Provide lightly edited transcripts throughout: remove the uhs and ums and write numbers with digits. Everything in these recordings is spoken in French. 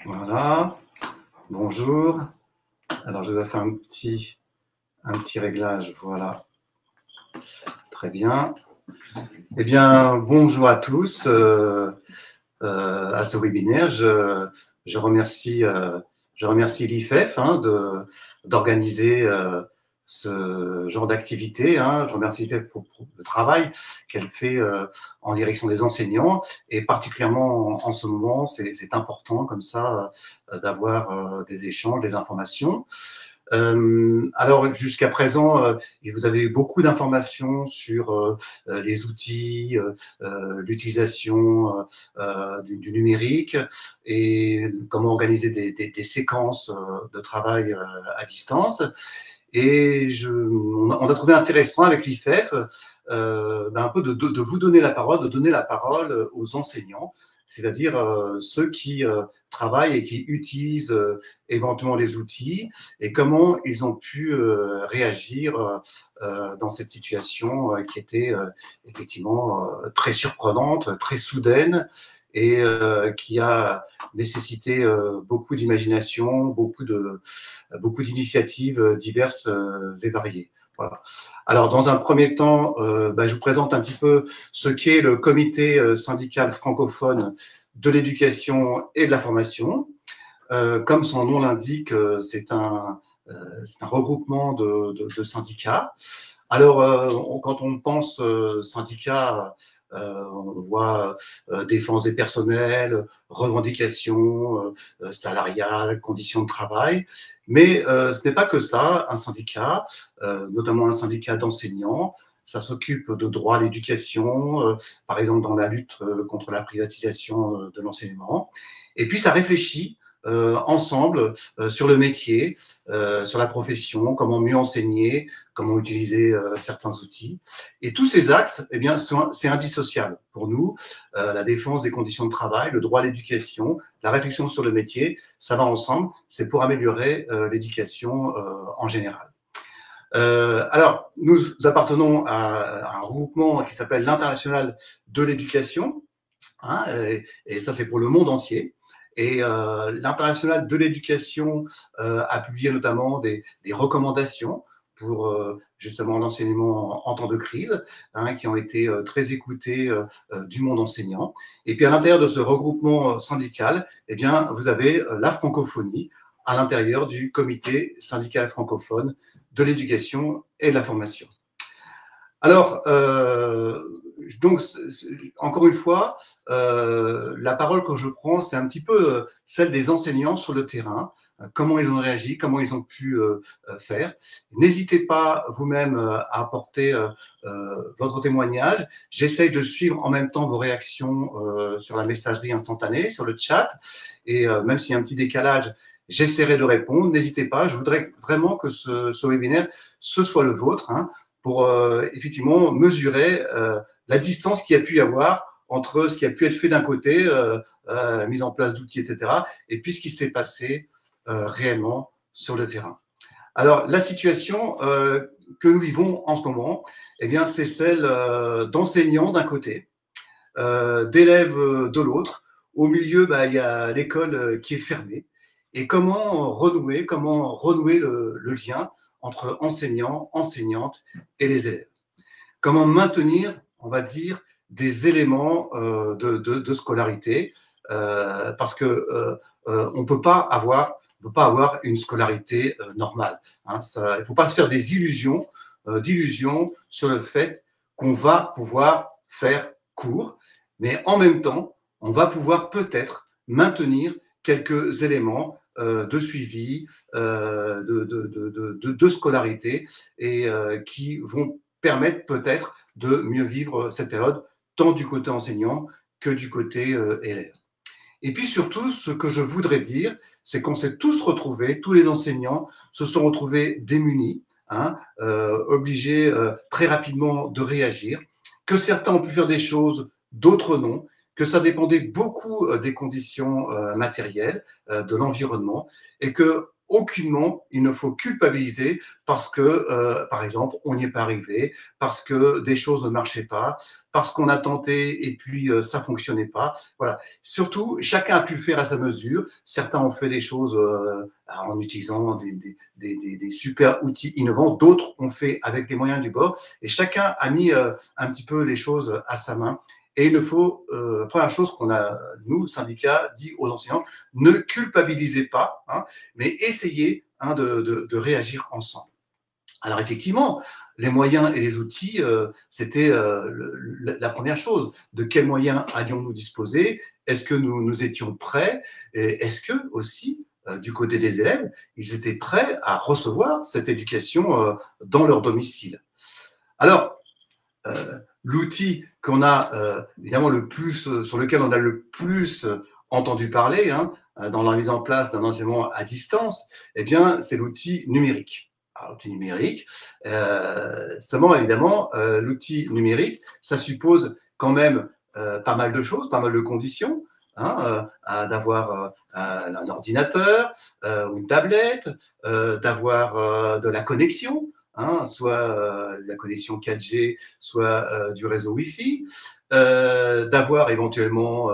Voilà, bonjour. Alors, je vais faire un petit réglage. Voilà, très bien. Eh bien, bonjour à tous à ce webinaire. Je remercie l'IFEF d'organiser ce genre d'activité. Je remercie l'IFEF pour le travail qu'elle fait en direction des enseignants et particulièrement en ce moment, c'est important comme ça d'avoir des échanges, des informations. Alors, jusqu'à présent, vous avez eu beaucoup d'informations sur les outils, l'utilisation du numérique et comment organiser des séquences de travail à distance. Et on a trouvé intéressant avec l'IFEF un peu de vous donner la parole, de donner la parole aux enseignants, c'est-à-dire ceux qui travaillent et qui utilisent éventuellement les outils et comment ils ont pu réagir dans cette situation qui était effectivement très surprenante, très soudaine et qui a nécessité beaucoup d'imagination, beaucoup d'initiatives diverses et variées. Voilà. Alors, dans un premier temps, je vous présente un petit peu ce qu'est le comité syndical francophone de l'éducation et de la formation. Comme son nom l'indique, c'est un regroupement de syndicats. Alors, quand on pense syndicats, on voit défense des personnels, revendications salariales, conditions de travail. Mais ce n'est pas que ça, un syndicat, notamment un syndicat d'enseignants. Ça s'occupe de droit à l'éducation, par exemple dans la lutte contre la privatisation de l'enseignement. Et puis, ça réfléchit ensemble sur le métier, sur la profession, comment mieux enseigner, comment utiliser certains outils. Et tous ces axes, eh bien, c'est indissociable pour nous. La défense des conditions de travail, le droit à l'éducation, la réflexion sur le métier, ça va ensemble. C'est pour améliorer l'éducation en général. Alors, nous appartenons à un regroupement qui s'appelle l'International de l'éducation, et ça, c'est pour le monde entier. Et l'International de l'éducation a publié notamment des recommandations pour justement l'enseignement en temps de crise, qui ont été très écoutées du monde enseignant. Et puis à l'intérieur de ce regroupement syndical, eh bien, vous avez la francophonie à l'intérieur du comité syndical francophone de l'éducation et de la formation. Alors, donc, encore une fois, la parole que je prends, c'est un petit peu celle des enseignants sur le terrain, comment ils ont réagi, comment ils ont pu faire. N'hésitez pas vous-même à apporter votre témoignage. J'essaye de suivre en même temps vos réactions sur la messagerie instantanée, sur le chat, et même s'il y a un petit décalage, j'essaierai de répondre. N'hésitez pas, je voudrais vraiment que ce webinaire, ce soit le vôtre, pour effectivement mesurer la distance qu'il y a pu y avoir entre ce qui a pu être fait d'un côté, mise en place d'outils, etc., et puis ce qui s'est passé réellement sur le terrain. Alors, la situation que nous vivons en ce moment, eh bien, c'est celle d'enseignants d'un côté, d'élèves de l'autre. Au milieu, il y a l'école qui est fermée. Et comment renouer le lien entre enseignants, enseignantes et les élèves? Comment maintenir, on va dire, des éléments de scolarité parce que on ne peut pas avoir une scolarité normale. Il ne faut pas se faire des d'illusions sur le fait qu'on va pouvoir faire cours, mais en même temps, on va pouvoir peut-être maintenir quelques éléments de suivi, de scolarité et qui vont permettre peut-être de mieux vivre cette période, tant du côté enseignant que du côté élève. Et puis surtout, ce que je voudrais dire, c'est qu'on s'est tous retrouvés, tous les enseignants se sont retrouvés démunis, obligés très rapidement de réagir, que certains ont pu faire des choses, d'autres non, que ça dépendait beaucoup des conditions matérielles, de l'environnement, et que aucunement il ne faut culpabiliser parce que, par exemple, on n'y est pas arrivé, parce que des choses ne marchaient pas, parce qu'on a tenté et puis ça fonctionnait pas. Voilà. Surtout, chacun a pu faire à sa mesure. Certains ont fait des choses en utilisant des super outils innovants, d'autres ont fait avec les moyens du bord, et chacun a mis un petit peu les choses à sa main. Et il ne faut, première chose qu'on a, nous, syndicats, dit aux enseignants, ne culpabilisez pas, hein, mais essayez de réagir ensemble. Alors effectivement, les moyens et les outils, c'était la première chose. De quels moyens allions-nous disposer? Est-ce que nous étions prêts? Et est-ce que aussi, du côté des élèves, ils étaient prêts à recevoir cette éducation dans leur domicile? Alors, l'outil qu'on a évidemment le plus, sur lequel on a le plus entendu parler, hein, dans la mise en place d'un enseignement à distance, eh bien, c'est l'outil numérique. Alors, l'outil numérique, seulement évidemment, l'outil numérique, ça suppose quand même pas mal de choses, pas mal de conditions, hein, d'avoir un ordinateur, une tablette, d'avoir de la connexion, hein, soit la connexion 4G, soit du réseau Wi-Fi, d'avoir éventuellement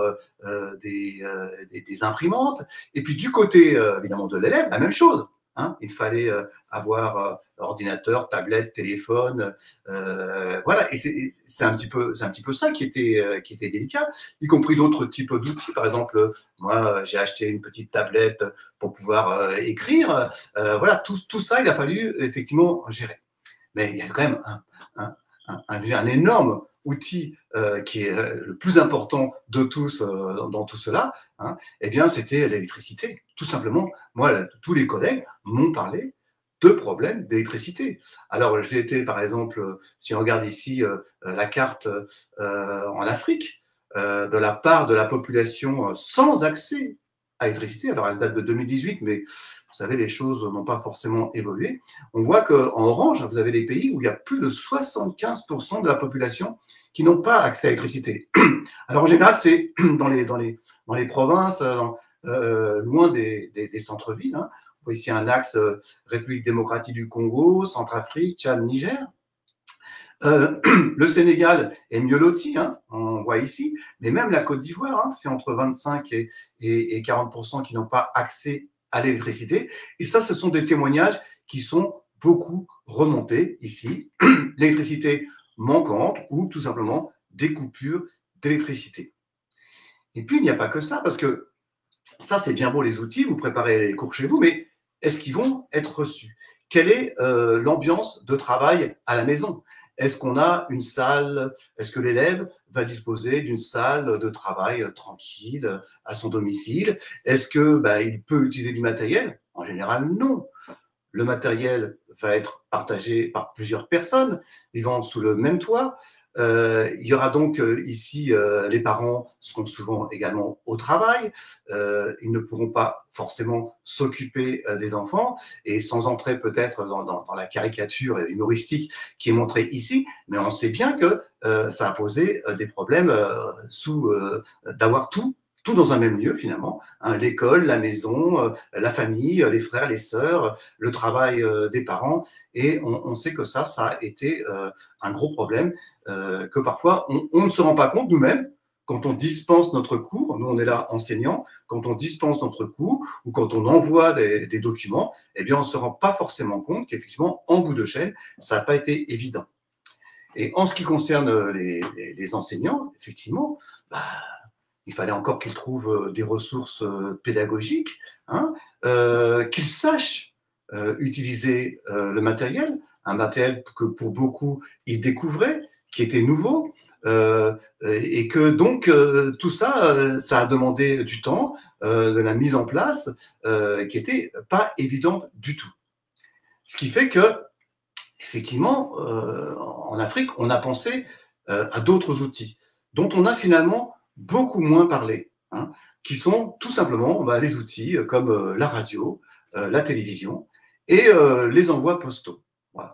des imprimantes. Et puis du côté évidemment de l'élève, la même chose. Hein, il fallait avoir ordinateur, tablette, téléphone, voilà. Et c'est un petit peu ça qui était délicat, y compris d'autres types d'outils. Par exemple, moi, j'ai acheté une petite tablette pour pouvoir écrire. Voilà, tout ça, il a fallu effectivement gérer. Mais il y a quand même un énorme outil qui est le plus important de tous dans tout cela, hein, eh bien, c'était l'électricité. Tout simplement, moi, tous les collègues m'ont parlé de problèmes d'électricité. Alors, j'ai été, par exemple, si on regarde ici la carte en Afrique, de la part de la population sans accès à l'électricité, alors elle date de 2018, mais vous savez, les choses n'ont pas forcément évolué. On voit qu'en orange, vous avez des pays où il y a plus de 75% de la population qui n'ont pas accès à l'électricité. Alors en général, c'est dans les provinces, loin des centres-villes. Hein. Vous voyez ici un axe République démocratique du Congo, Centrafrique, Tchad, Niger. Le Sénégal est mieux loti, hein, on voit ici, mais même la Côte d'Ivoire, hein, c'est entre 25 et 40% qui n'ont pas accès à l'électricité. Et ça, ce sont des témoignages qui sont beaucoup remontés ici. L'électricité manquante ou tout simplement des coupures d'électricité. Et puis, il n'y a pas que ça, parce que ça, c'est bien beau les outils, vous préparez les cours chez vous, mais est-ce qu'ils vont être reçus? Quelle est l'ambiance de travail à la maison? Est-ce qu'on a une salle? Est-ce que l'élève va disposer d'une salle de travail tranquille à son domicile? Est-ce que il peut utiliser du matériel? En général, non. Le matériel va être partagé par plusieurs personnes vivant sous le même toit. Il y aura donc ici, les parents seront souvent également au travail. Ils ne pourront pas forcément s'occuper des enfants. Et sans entrer peut-être dans la caricature humoristique qui est montrée ici, mais on sait bien que ça a posé des problèmes d'avoir tout dans un même lieu finalement, hein, l'école, la maison, la famille, les frères, les sœurs, le travail des parents, et on sait que ça a été un gros problème, que parfois on ne se rend pas compte nous-mêmes quand on dispense notre cours, nous on est là enseignants, quand on dispense notre cours ou quand on envoie des documents, eh bien on ne se rend pas forcément compte qu'effectivement en bout de chaîne, ça n'a pas été évident. Et en ce qui concerne les enseignants, effectivement, il fallait encore qu'ils trouvent des ressources pédagogiques, hein, qu'ils sachent utiliser le matériel, un matériel que pour beaucoup ils découvraient, qui était nouveau, et que donc tout ça, ça a demandé du temps, de la mise en place, qui n'était pas évidente du tout. Ce qui fait que, effectivement, en Afrique, on a pensé à d'autres outils, dont on a finalement beaucoup moins parlé, hein, qui sont tout simplement les outils comme la radio, la télévision et les envois postaux. Voilà.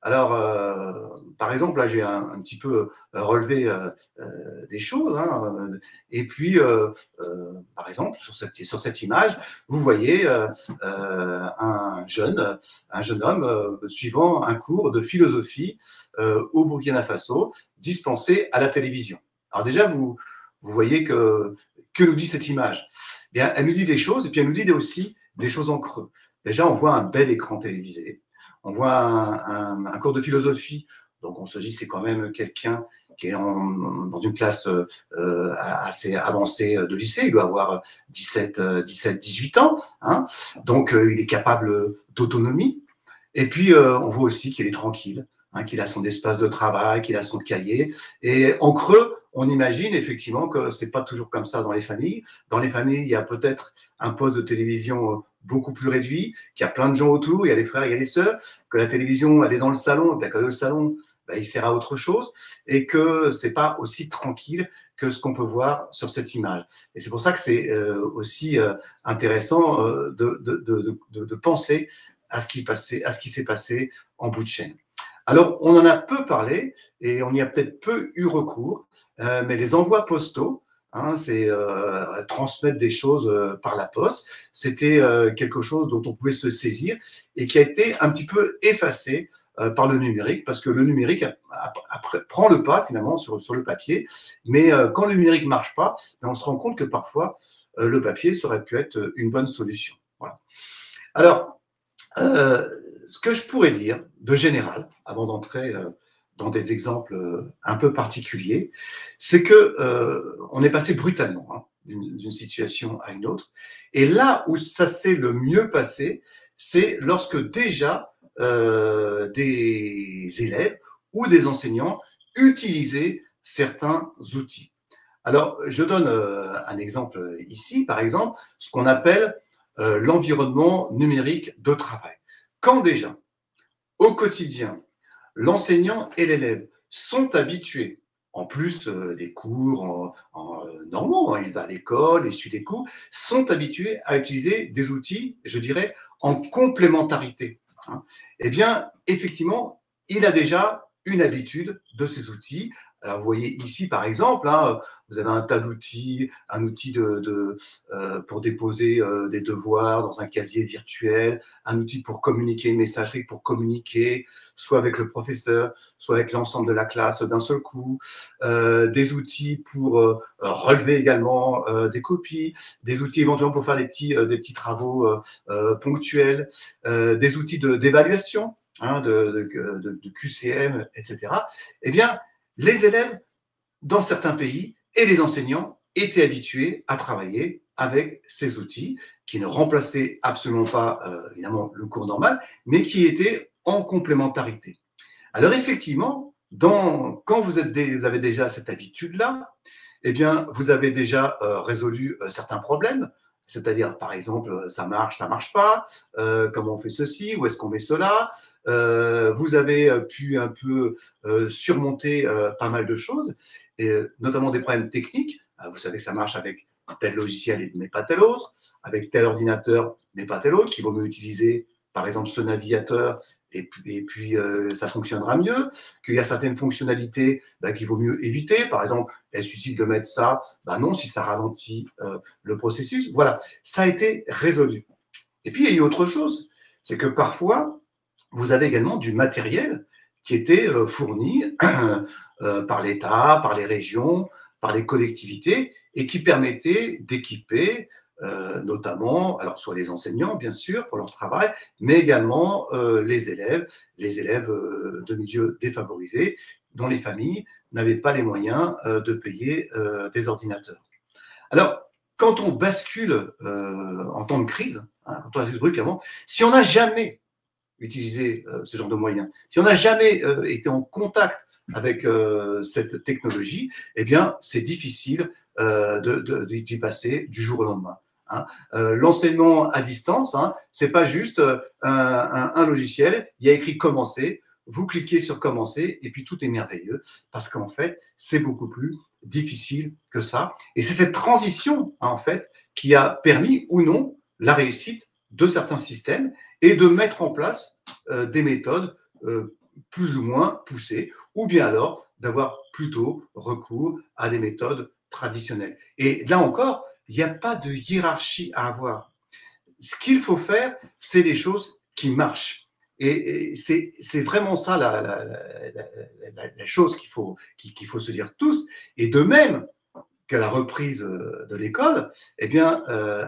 Alors, par exemple, là, j'ai un petit peu relevé des choses, hein, et puis, par exemple, sur cette image, vous voyez un jeune homme suivant un cours de philosophie au Burkina Faso, dispensé à la télévision. Alors déjà, vous voyez que nous dit cette image? Bien, elle nous dit des choses, et puis elle nous dit aussi des choses en creux. Déjà, on voit un bel écran télévisé, on voit un cours de philosophie, donc on se dit c'est quand même quelqu'un qui est dans une classe assez avancée de lycée, il doit avoir 18 ans, hein, donc il est capable d'autonomie. Et puis on voit aussi qu'il est tranquille, hein, qu'il a son espace de travail, qu'il a son cahier. Et en creux, on imagine effectivement que c'est pas toujours comme ça dans les familles. Dans les familles, il y a peut-être un poste de télévision beaucoup plus réduit, qu'il y a plein de gens autour, il y a les frères, il y a les sœurs, que la télévision, elle est dans le salon, et que le salon, ben, il sert à autre chose, et que c'est pas aussi tranquille que ce qu'on peut voir sur cette image. Et c'est pour ça que c'est aussi intéressant de penser à ce qui s'est passé en bout de chaîne. Alors, on en a peu parlé et on y a peut-être peu eu recours, mais les envois postaux, hein, c'est transmettre des choses par la poste, c'était quelque chose dont on pouvait se saisir et qui a été un petit peu effacé par le numérique, parce que le numérique prend le pas finalement sur le papier, mais quand le numérique ne marche pas, on se rend compte que parfois le papier ça aurait pu être une bonne solution. Voilà. Alors, ce que je pourrais dire de général, avant d'entrer dans des exemples un peu particuliers, c'est que on est passé brutalement hein, d'une situation à une autre. Et là où ça s'est le mieux passé, c'est lorsque déjà des élèves ou des enseignants utilisaient certains outils. Alors, je donne un exemple ici, par exemple, ce qu'on appelle l'environnement numérique de travail. Quand déjà, au quotidien, l'enseignant et l'élève sont habitués, en plus des cours normaux, hein, il va à l'école, il suit des cours, sont habitués à utiliser des outils, je dirais, en complémentarité. Hein. Eh bien, effectivement, il a déjà une habitude de ces outils. Alors, vous voyez ici, par exemple, hein, vous avez un tas d'outils, un outil pour déposer des devoirs dans un casier virtuel, un outil pour communiquer, une messagerie pour communiquer, soit avec le professeur, soit avec l'ensemble de la classe d'un seul coup, des outils pour relever également des copies, des outils éventuellement pour faire des petits travaux ponctuels, des outils d'évaluation, hein, de QCM, etc. Eh bien, les élèves, dans certains pays, et les enseignants étaient habitués à travailler avec ces outils qui ne remplaçaient absolument pas, évidemment, le cours normal, mais qui étaient en complémentarité. Alors effectivement, quand vous avez déjà cette habitude-là, eh bien, vous avez déjà résolu certains problèmes, c'est-à-dire, par exemple, ça marche pas, comment on fait ceci, où est-ce qu'on met cela, vous avez pu un peu surmonter pas mal de choses, et, notamment des problèmes techniques. Vous savez que ça marche avec tel logiciel mais pas tel autre, avec tel ordinateur mais pas tel autre, qu'il vaut mieux utiliser par exemple ce navigateur et puis ça fonctionnera mieux, qu'il y a certaines fonctionnalités qu'il vaut mieux éviter, par exemple, est-ce utile de mettre ça? Non, si ça ralentit le processus. Voilà, ça a été résolu. Et puis il y a eu autre chose, c'est que parfois, vous avez également du matériel qui était fourni par l'État, par les régions, par les collectivités, et qui permettait d'équiper notamment, alors soit les enseignants bien sûr pour leur travail, mais également les élèves de milieux défavorisés dont les familles n'avaient pas les moyens de payer des ordinateurs. Alors, quand on bascule en temps de crise, hein, quand on a brutalement, si on n'a jamais utilisé ce genre de moyens, si on n'a jamais été en contact avec cette technologie, eh bien, c'est difficile d'y passer du jour au lendemain. Hein. L'enseignement à distance, hein, c'est pas juste un logiciel, il y a écrit commencer, vous cliquez sur commencer et puis tout est merveilleux parce qu'en fait, c'est beaucoup plus difficile que ça. Et c'est cette transition, hein, en fait, qui a permis ou non la réussite de certains systèmes et de mettre en place des méthodes plus ou moins poussées, ou bien alors d'avoir plutôt recours à des méthodes traditionnelles. Et là encore, il n'y a pas de hiérarchie à avoir. Ce qu'il faut faire, c'est des choses qui marchent. Et c'est vraiment ça la chose qu'il faut se dire tous. Et de même que la reprise de l'école, eh bien,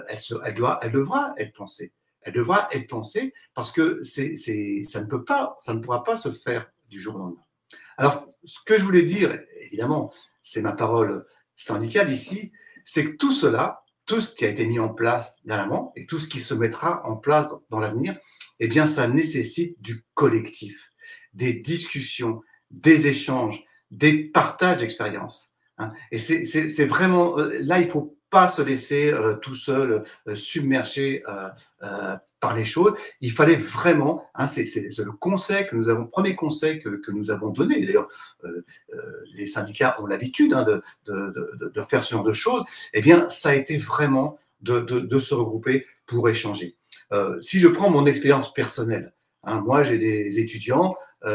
elle devra être pensée. Elle devra être pensée parce que ça ne pourra pas se faire du jour au lendemain. Alors, ce que je voulais dire, évidemment, c'est ma parole syndicale ici, c'est que tout cela, tout ce qui a été mis en place dernièrement et tout ce qui se mettra en place dans l'avenir, eh bien, ça nécessite du collectif, des discussions, des échanges, des partages d'expériences. Hein. Et c'est vraiment, là, il ne faut pas se laisser tout seul submerger par les choses. Il fallait vraiment, hein, c'est le conseil que nous avons, premier conseil que nous avons donné. D'ailleurs, les syndicats ont l'habitude hein, de faire ce genre de choses. Eh bien, ça a été vraiment de se regrouper pour échanger. Si je prends mon expérience personnelle, hein, moi j'ai des étudiants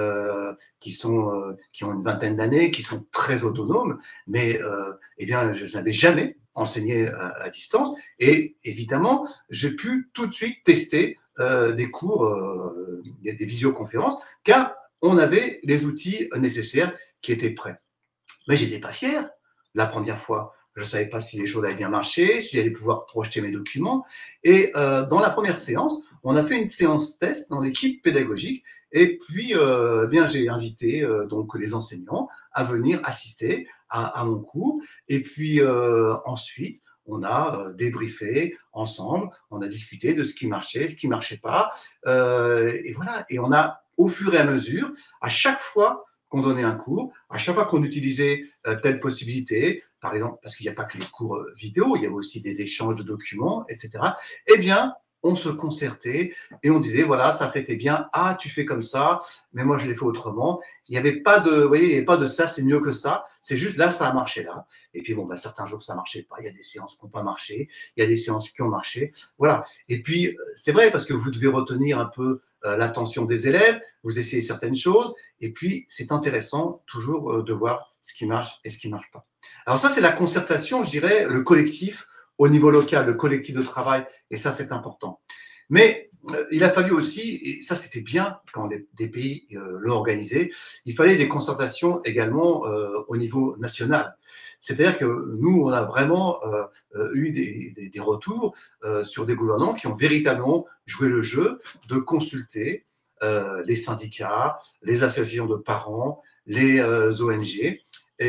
qui ont une vingtaine d'années, qui sont très autonomes, mais eh bien, je n'avais jamais enseigné à distance. Et évidemment, j'ai pu tout de suite tester des cours, des visioconférences, car on avait les outils nécessaires qui étaient prêts. Mais j'étais pas fier la première fois. Je ne savais pas si les choses allaient bien marcher, si j'allais pouvoir projeter mes documents. Et dans la première séance, on a fait une séance test dans l'équipe pédagogique. Et puis, bien, j'ai invité donc les enseignants à venir assister à mon cours. Et puis ensuite, on a débriefé ensemble, on a discuté de ce qui marchait, ce qui marchait pas. Et voilà. Et on a, au fur et à mesure, à chaque fois qu'on donnait un cours, à chaque fois qu'on utilisait telle possibilité, par exemple, parce qu'il n'y a pas que les cours vidéo, il y avait aussi des échanges de documents, etc., eh bien, on se concertait et on disait, voilà, ça c'était bien, ah, tu fais comme ça, mais moi je l'ai fait autrement. Il n'y avait pas de, vous voyez, il n'y avait pas de ça, c'est mieux que ça, c'est juste là, ça a marché là. Et puis bon, bah, certains jours ça ne marchait pas, il y a des séances qui n'ont pas marché, il y a des séances qui ont marché, voilà. Et puis, c'est vrai, parce que vous devez retenir un peu l'attention des élèves, vous essayez certaines choses, et puis c'est intéressant toujours de voir ce qui marche et ce qui ne marche pas. Alors ça, c'est la concertation, je dirais, le collectif au niveau local, le collectif de travail, et ça, c'est important. Mais il a fallu aussi, et ça c'était bien quand des pays l'ont organisé, il fallait des concertations également au niveau national. C'est-à-dire que nous, on a vraiment eu des retours sur des gouvernants qui ont véritablement joué le jeu de consulter les syndicats, les associations de parents, les ONG.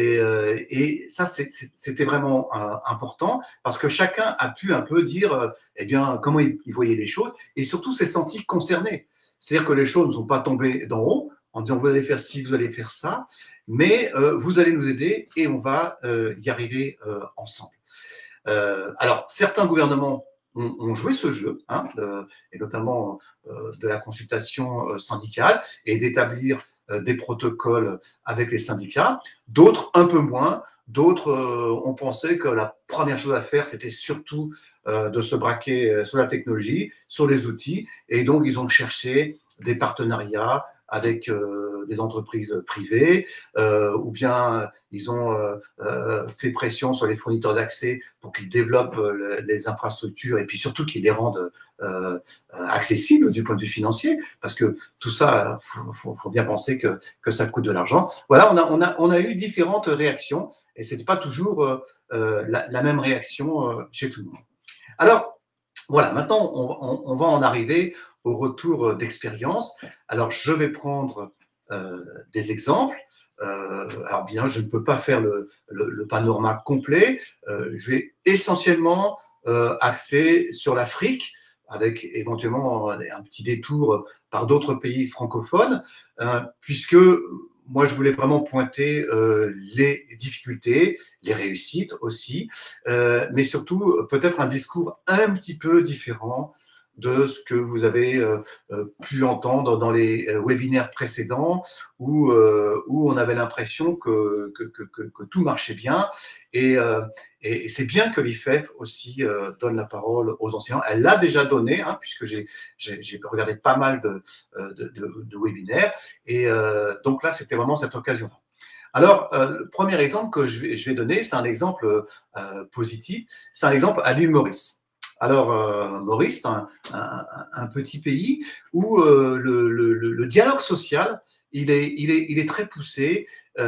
Et ça, c'était vraiment important parce que chacun a pu un peu dire eh bien, comment il voyait les choses et surtout s'est senti concerné. C'est-à-dire que les choses ne sont pas tombées d'en haut en disant vous allez faire ci, vous allez faire ça, mais vous allez nous aider et on va y arriver ensemble. Alors, certains gouvernements ont joué ce jeu, hein, et notamment de la consultation syndicale et d'établir des protocoles avec les syndicats. D'autres, un peu moins. D'autres ont pensé que la première chose à faire, c'était surtout de se braquer sur la technologie, sur les outils. Et donc, ils ont cherché des partenariats avec des entreprises privées, ou bien ils ont fait pression sur les fournisseurs d'accès pour qu'ils développent les infrastructures et puis surtout qu'ils les rendent accessibles du point de vue financier, parce que tout ça, faut bien penser que ça coûte de l'argent. Voilà, on a eu différentes réactions et c'était pas toujours la même réaction chez tout le monde. Alors, voilà, maintenant, on va en arriver au retour d'expérience. Alors, je vais prendre des exemples. Alors, bien, je ne peux pas faire le panorama complet. Je vais essentiellement axer sur l'Afrique, avec éventuellement un petit détour par d'autres pays francophones, puisque moi, je voulais vraiment pointer les difficultés, les réussites aussi, mais surtout peut-être un discours un petit peu différent de ce que vous avez pu entendre dans les webinaires précédents où on avait l'impression que tout marchait bien. Et c'est bien que l'IFEF aussi donne la parole aux enseignants. Elle l'a déjà donné, hein, puisque j'ai regardé pas mal de webinaires. Et donc là, c'était vraiment cette occasion-là. Alors, le premier exemple que je vais donner, c'est un exemple positif. C'est un exemple à l'île Maurice. Alors, Maurice, c'est un petit pays où le dialogue social, il est très poussé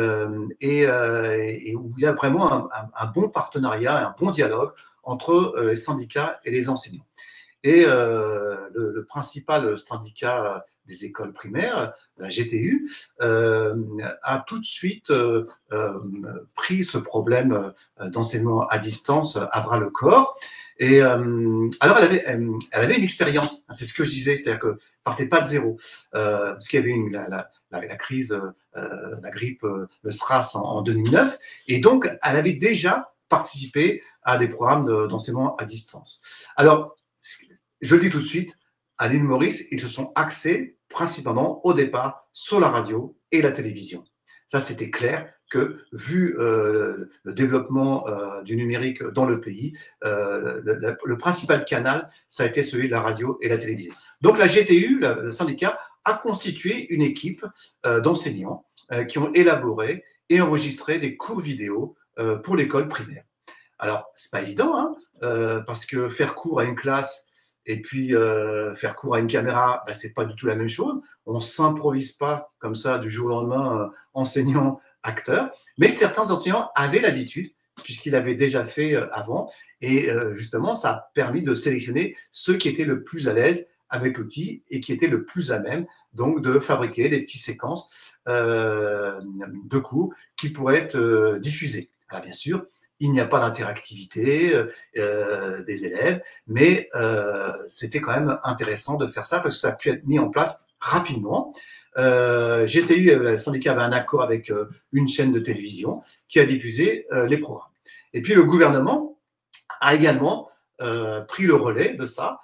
et où il y a vraiment un bon partenariat, un bon dialogue entre les syndicats et les enseignants. Et le principal syndicat des écoles primaires, la GTU, a tout de suite pris ce problème d'enseignement à distance à bras le corps. Et alors, elle avait une expérience, c'est ce que je disais, c'est-à-dire que partait pas de zéro, parce qu'il y avait la crise, la grippe, le SRAS en 2009, et donc elle avait déjà participé à des programmes d'enseignement à distance. Alors, je le dis tout de suite, à l'île Maurice, ils se sont axés principalement au départ sur la radio et la télévision. Ça, c'était clair que, vu le développement du numérique dans le pays, le principal canal, ça a été celui de la radio et la télévision. Donc, la GTU, le syndicat, a constitué une équipe d'enseignants qui ont élaboré et enregistré des cours vidéo pour l'école primaire. Alors, c'est pas évident, hein, parce que faire cours à une classe et puis faire cours à une caméra, bah, c'est pas du tout la même chose. On s'improvise pas comme ça du jour au lendemain, enseignant, acteur. Mais certains enseignants avaient l'habitude, puisqu'ils l'avaient déjà fait avant. Et justement, ça a permis de sélectionner ceux qui étaient le plus à l'aise avec l'outil et qui étaient le plus à même, donc, de fabriquer des petites séquences de cours qui pourraient être diffusées. Alors, bien sûr, il n'y a pas d'interactivité des élèves, mais c'était quand même intéressant de faire ça parce que ça a pu être mis en place rapidement. GTU, le syndicat avait un accord avec une chaîne de télévision qui a diffusé les programmes. Et puis le gouvernement a également pris le relais de ça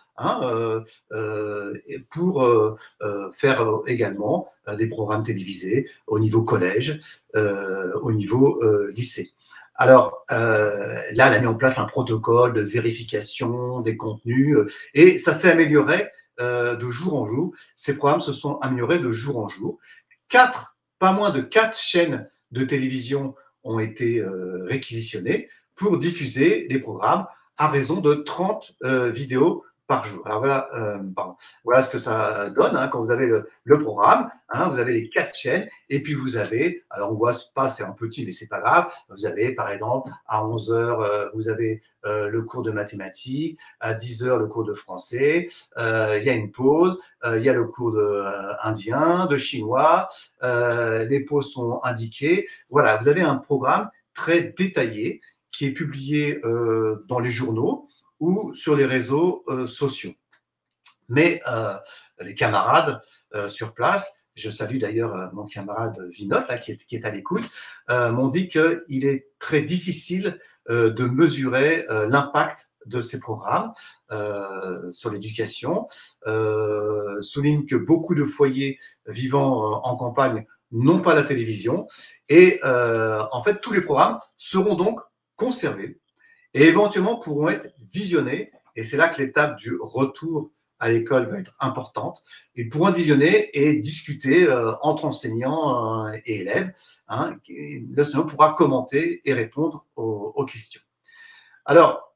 pour faire également des programmes télévisés au niveau collège, au niveau lycée. Alors là, elle a mis en place un protocole de vérification des contenus et ça s'est amélioré de jour en jour. Ces programmes se sont améliorés de jour en jour. Pas moins de 4 chaînes de télévision ont été réquisitionnées pour diffuser des programmes à raison de 30 vidéos par jour. Alors voilà ce que ça donne hein, quand vous avez le programme. Hein, vous avez les 4 chaînes et puis vous avez, alors on voit pas, c'est un petit mais c'est pas grave. Vous avez par exemple à 11 heures, vous avez le cours de mathématiques, à 10 heures le cours de français. Il y a une pause, il y a le cours indien, de chinois. Les pauses sont indiquées. Voilà, vous avez un programme très détaillé qui est publié dans les journaux ou sur les réseaux sociaux. Mais les camarades sur place, je salue d'ailleurs mon camarade Vinot, là, qui est à l'écoute, m'ont dit qu'il est très difficile de mesurer l'impact de ces programmes sur l'éducation. Souligne que beaucoup de foyers vivant en campagne n'ont pas la télévision et en fait tous les programmes seront donc conservés et éventuellement pourront être visionnés, et c'est là que l'étape du retour à l'école va être importante. Ils pourront être visionnés et discuter entre enseignants et élèves. Hein, l'enseignant pourra commenter et répondre aux questions. Alors,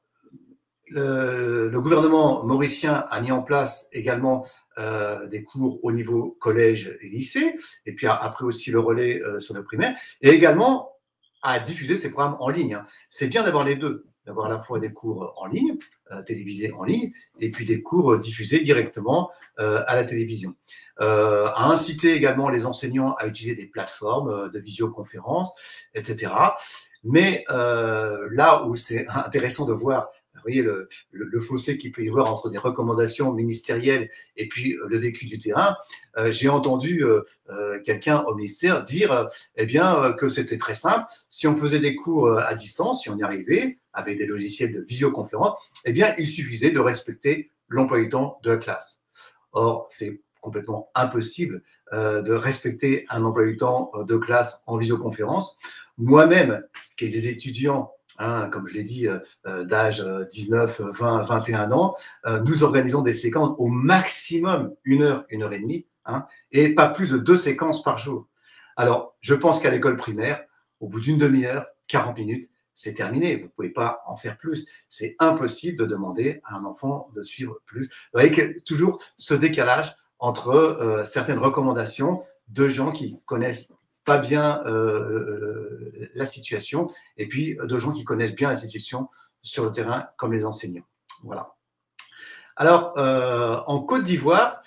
le gouvernement mauricien a mis en place également des cours au niveau collège et lycée, et puis après aussi le relais sur le primaire, et également à diffuser ces programmes en ligne. C'est bien d'avoir les deux, d'avoir à la fois des cours en ligne, télévisés en ligne, et puis des cours diffusés directement à la télévision. À inciter également les enseignants à utiliser des plateformes de visioconférence, etc. Mais là où c'est intéressant de voir, voyez le fossé qu'il peut y avoir entre des recommandations ministérielles et puis le vécu du terrain. J'ai entendu quelqu'un au ministère dire eh bien, que c'était très simple. Si on faisait des cours à distance, si on y arrivait, avec des logiciels de visioconférence, eh bien, il suffisait de respecter l'emploi du temps de la classe. Or, c'est complètement impossible de respecter un emploi du temps de classe en visioconférence. Moi-même, qui ai des étudiants, comme je l'ai dit, d'âge 19, 20, 21 ans, nous organisons des séquences au maximum 1 heure et demie, et pas plus de 2 séquences par jour. Alors, je pense qu'à l'école primaire, au bout d'une demi-heure, 40 minutes, c'est terminé. Vous ne pouvez pas en faire plus. C'est impossible de demander à un enfant de suivre plus. Vous voyez qu'il y a toujours ce décalage entre certaines recommandations de gens qui connaissent pas bien la situation et puis de gens qui connaissent bien la situation sur le terrain, comme les enseignants. Voilà. Alors, en Côte d'Ivoire,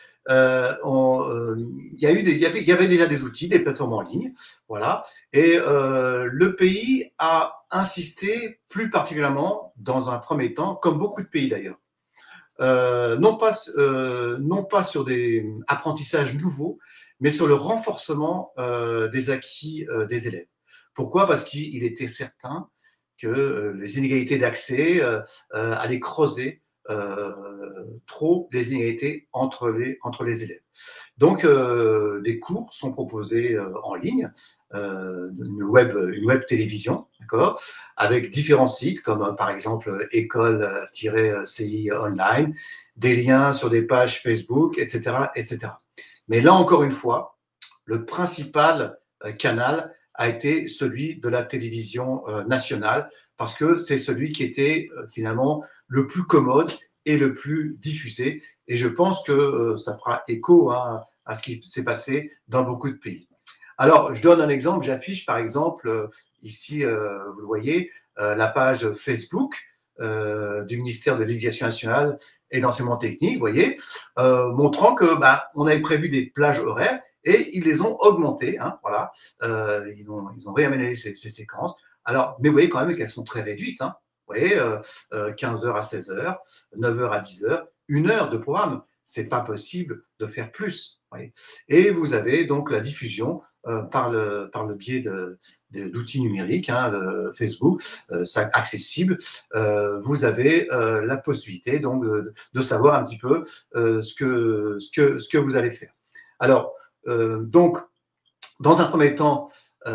il y avait déjà des outils, des plateformes en ligne, voilà. Et le pays a insisté plus particulièrement dans un premier temps, comme beaucoup de pays d'ailleurs, non pas sur des apprentissages nouveaux, mais sur le renforcement des acquis des élèves. Pourquoi? Parce qu'il était certain que les inégalités d'accès allaient creuser trop les inégalités entre les élèves. Donc, des cours sont proposés en ligne, une web télévision, d'accord, avec différents sites comme par exemple école-ci online, des liens sur des pages Facebook, etc., etc. Mais là encore une fois, le principal canal a été celui de la télévision nationale, parce que c'est celui qui était finalement le plus commode et le plus diffusé. Et je pense que ça fera écho à ce qui s'est passé dans beaucoup de pays. Alors, je donne un exemple. J'affiche par exemple ici, vous le voyez, la page Facebook du ministère de l'Éducation nationale et de l'enseignement technique, vous voyez, montrant que on avait prévu des plages horaires et ils les ont augmentées. Voilà, ils ont réaménagé ces séquences. Alors, mais vous voyez quand même qu'elles sont très réduites. Vous voyez, 15h à 16h, 9h à 10h, 1 heure de programme. C'est pas possible de faire plus. Vous voyez. Et vous avez donc la diffusion par le biais d'outils numériques, de Facebook, accessible. Vous avez la possibilité donc de savoir un petit peu ce que vous allez faire. Alors, donc, dans un premier temps,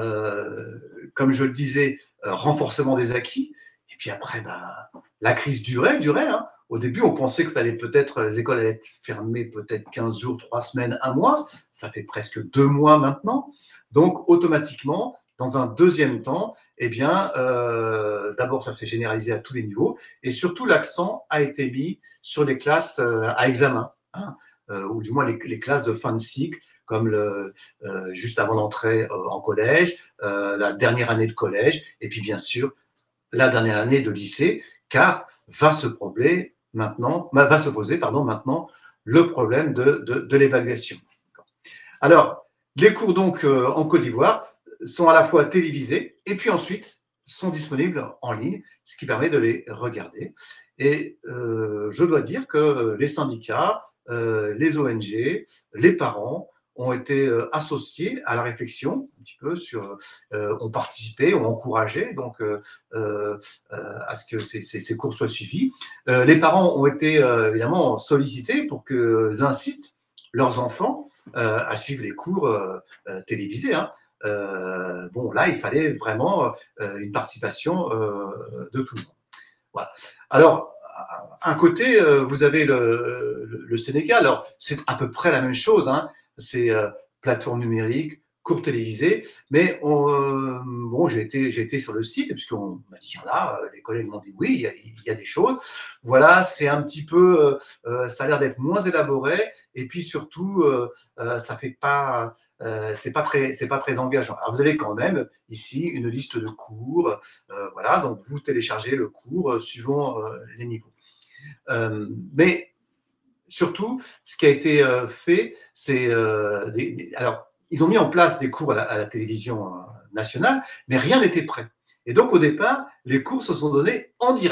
comme je le disais, renforcement des acquis. Et puis après, la crise durait. Au début, on pensait que ça allait les écoles allaient être fermées peut-être 15 jours, 3 semaines, 1 mois. Ça fait presque 2 mois maintenant. Donc, automatiquement, dans un deuxième temps, eh bien, d'abord, ça s'est généralisé à tous les niveaux. Et surtout, l'accent a été mis sur les classes à examen, ou du moins les classes de fin de cycle, comme juste avant l'entrée en collège, la dernière année de collège, et puis bien sûr, la dernière année de lycée, car va se poser maintenant le problème de l'évaluation. Alors, les cours donc en Côte d'Ivoire sont à la fois télévisés et puis ensuite sont disponibles en ligne, ce qui permet de les regarder. Et je dois dire que les syndicats, les ONG, les parents ont été associés à la réflexion un petit peu ont participé, ont encouragé donc à ce que ces cours soient suivis. Les parents ont été évidemment sollicités pour qu'ils incitent leurs enfants à suivre les cours télévisés. Bon, là, il fallait vraiment une participation de tout le monde. Voilà. Alors, à côté, vous avez le Sénégal. Alors, c'est à peu près la même chose. C'est plateforme numérique, cours télévisés. Mais bon, j'ai été sur le site, puisqu'on m'a dit, il y en a, les collègues m'ont dit, oui, il y a des choses. Voilà, c'est un petit peu, ça a l'air d'être moins élaboré. Et puis surtout, ça fait pas, c'est pas très engageant. Alors vous avez quand même ici une liste de cours, voilà, donc vous téléchargez le cours suivant les niveaux. Mais surtout, ce qui a été fait, c'est alors ils ont mis en place des cours à la télévision nationale, mais rien n'était prêt. Et donc au départ, les cours se sont donnés en direct.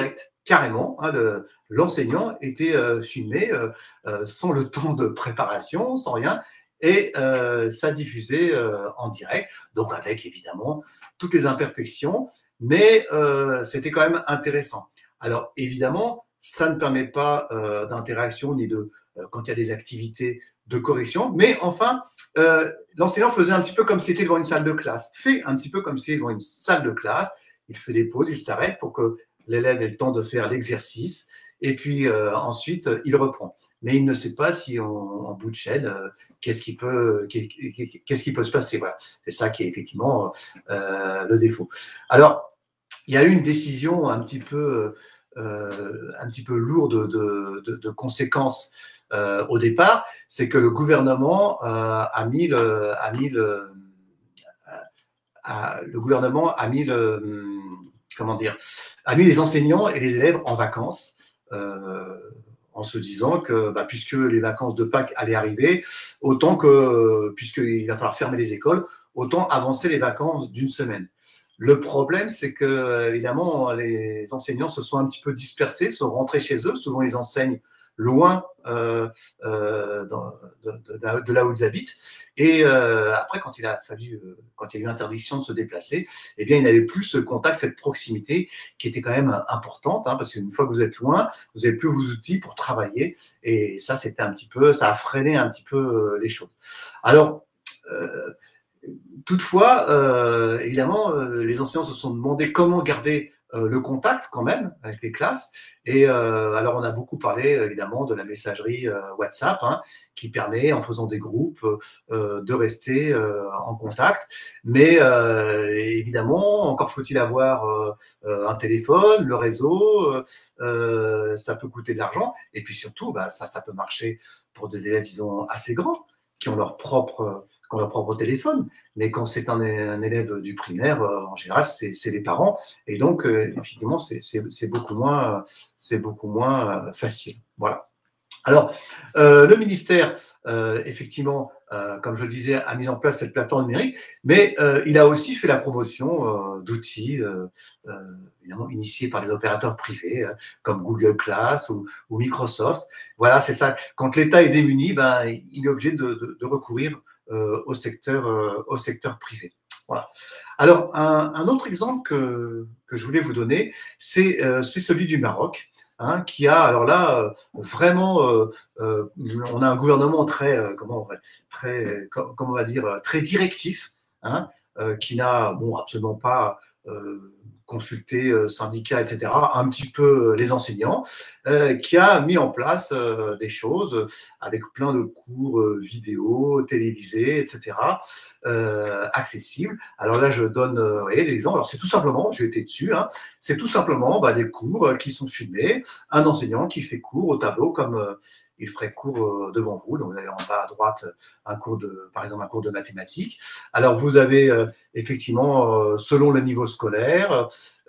carrément, hein, l'enseignant était filmé sans le temps de préparation, sans rien, et ça diffusait en direct, donc avec évidemment toutes les imperfections, mais c'était quand même intéressant. Alors évidemment, ça ne permet pas d'interaction ni de, quand il y a des activités de correction, mais enfin, l'enseignant faisait un petit peu comme si c'était devant une salle de classe, fait un petit peu comme si c'était devant une salle de classe, il fait des pauses, il s'arrête pour que l'élève ait le temps de faire l'exercice, et puis ensuite, il reprend. Mais il ne sait pas si en bout de chaîne, qu'est-ce qui peut se passer. Voilà. C'est ça qui est effectivement le défaut. Alors, il y a eu une décision un petit peu lourde de conséquences au départ, c'est que le gouvernement a mis le gouvernement a mis comment dire, a mis les enseignants et les élèves en vacances, en se disant que puisque les vacances de Pâques allaient arriver, autant que, puisqu'il va falloir fermer les écoles, autant avancer les vacances d'une semaine. Le problème, c'est que, évidemment, les enseignants se sont un petit peu dispersés, sont rentrés chez eux. Souvent, ils enseignent loin de là où ils habitent. Et après, quand il y a eu interdiction de se déplacer, eh bien, ils n'avaient plus ce contact, cette proximité qui était quand même importante, hein, parce qu'une fois que vous êtes loin, vous n'avez plus vos outils pour travailler. Et ça, ça a freiné un petit peu les choses. Alors, toutefois, évidemment, les enseignants se sont demandé comment garder le contact quand même avec les classes. Et alors, on a beaucoup parlé évidemment de la messagerie WhatsApp, hein, qui permet, en faisant des groupes, de rester en contact. Mais évidemment, encore faut-il avoir un téléphone, le réseau, ça peut coûter de l'argent. Et puis surtout, ça peut marcher pour des élèves, disons, assez grands, qui ont leur propre téléphone. Mais quand c'est un élève du primaire, en général, c'est les parents. Et donc, effectivement, c'est beaucoup moins facile. Voilà. Alors, le ministère, effectivement, comme je le disais, a mis en place cette plateforme numérique, mais il a aussi fait la promotion d'outils, évidemment, initiés par les opérateurs privés, comme Google Class ou Microsoft. Voilà, c'est ça. Quand l'État est démuni, il est obligé de recourir au secteur privé. Voilà. Alors, un autre exemple que je voulais vous donner, c'est celui du Maroc, hein, qui a, alors là, vraiment, on a un gouvernement comment on va dire, très directif, hein, qui n'a absolument pas consulté syndicats, etc., un petit peu les enseignants, qui a mis en place des choses avec plein de cours vidéo, télévisés, etc., accessibles. Alors là, je donne des exemples. Alors c'est tout simplement, j'ai été dessus, hein, c'est tout simplement des cours qui sont filmés, un enseignant qui fait cours au tableau comme il ferait cours devant vous. Donc vous avez en bas à droite par exemple un cours de mathématiques. Alors vous avez effectivement, selon le niveau scolaire,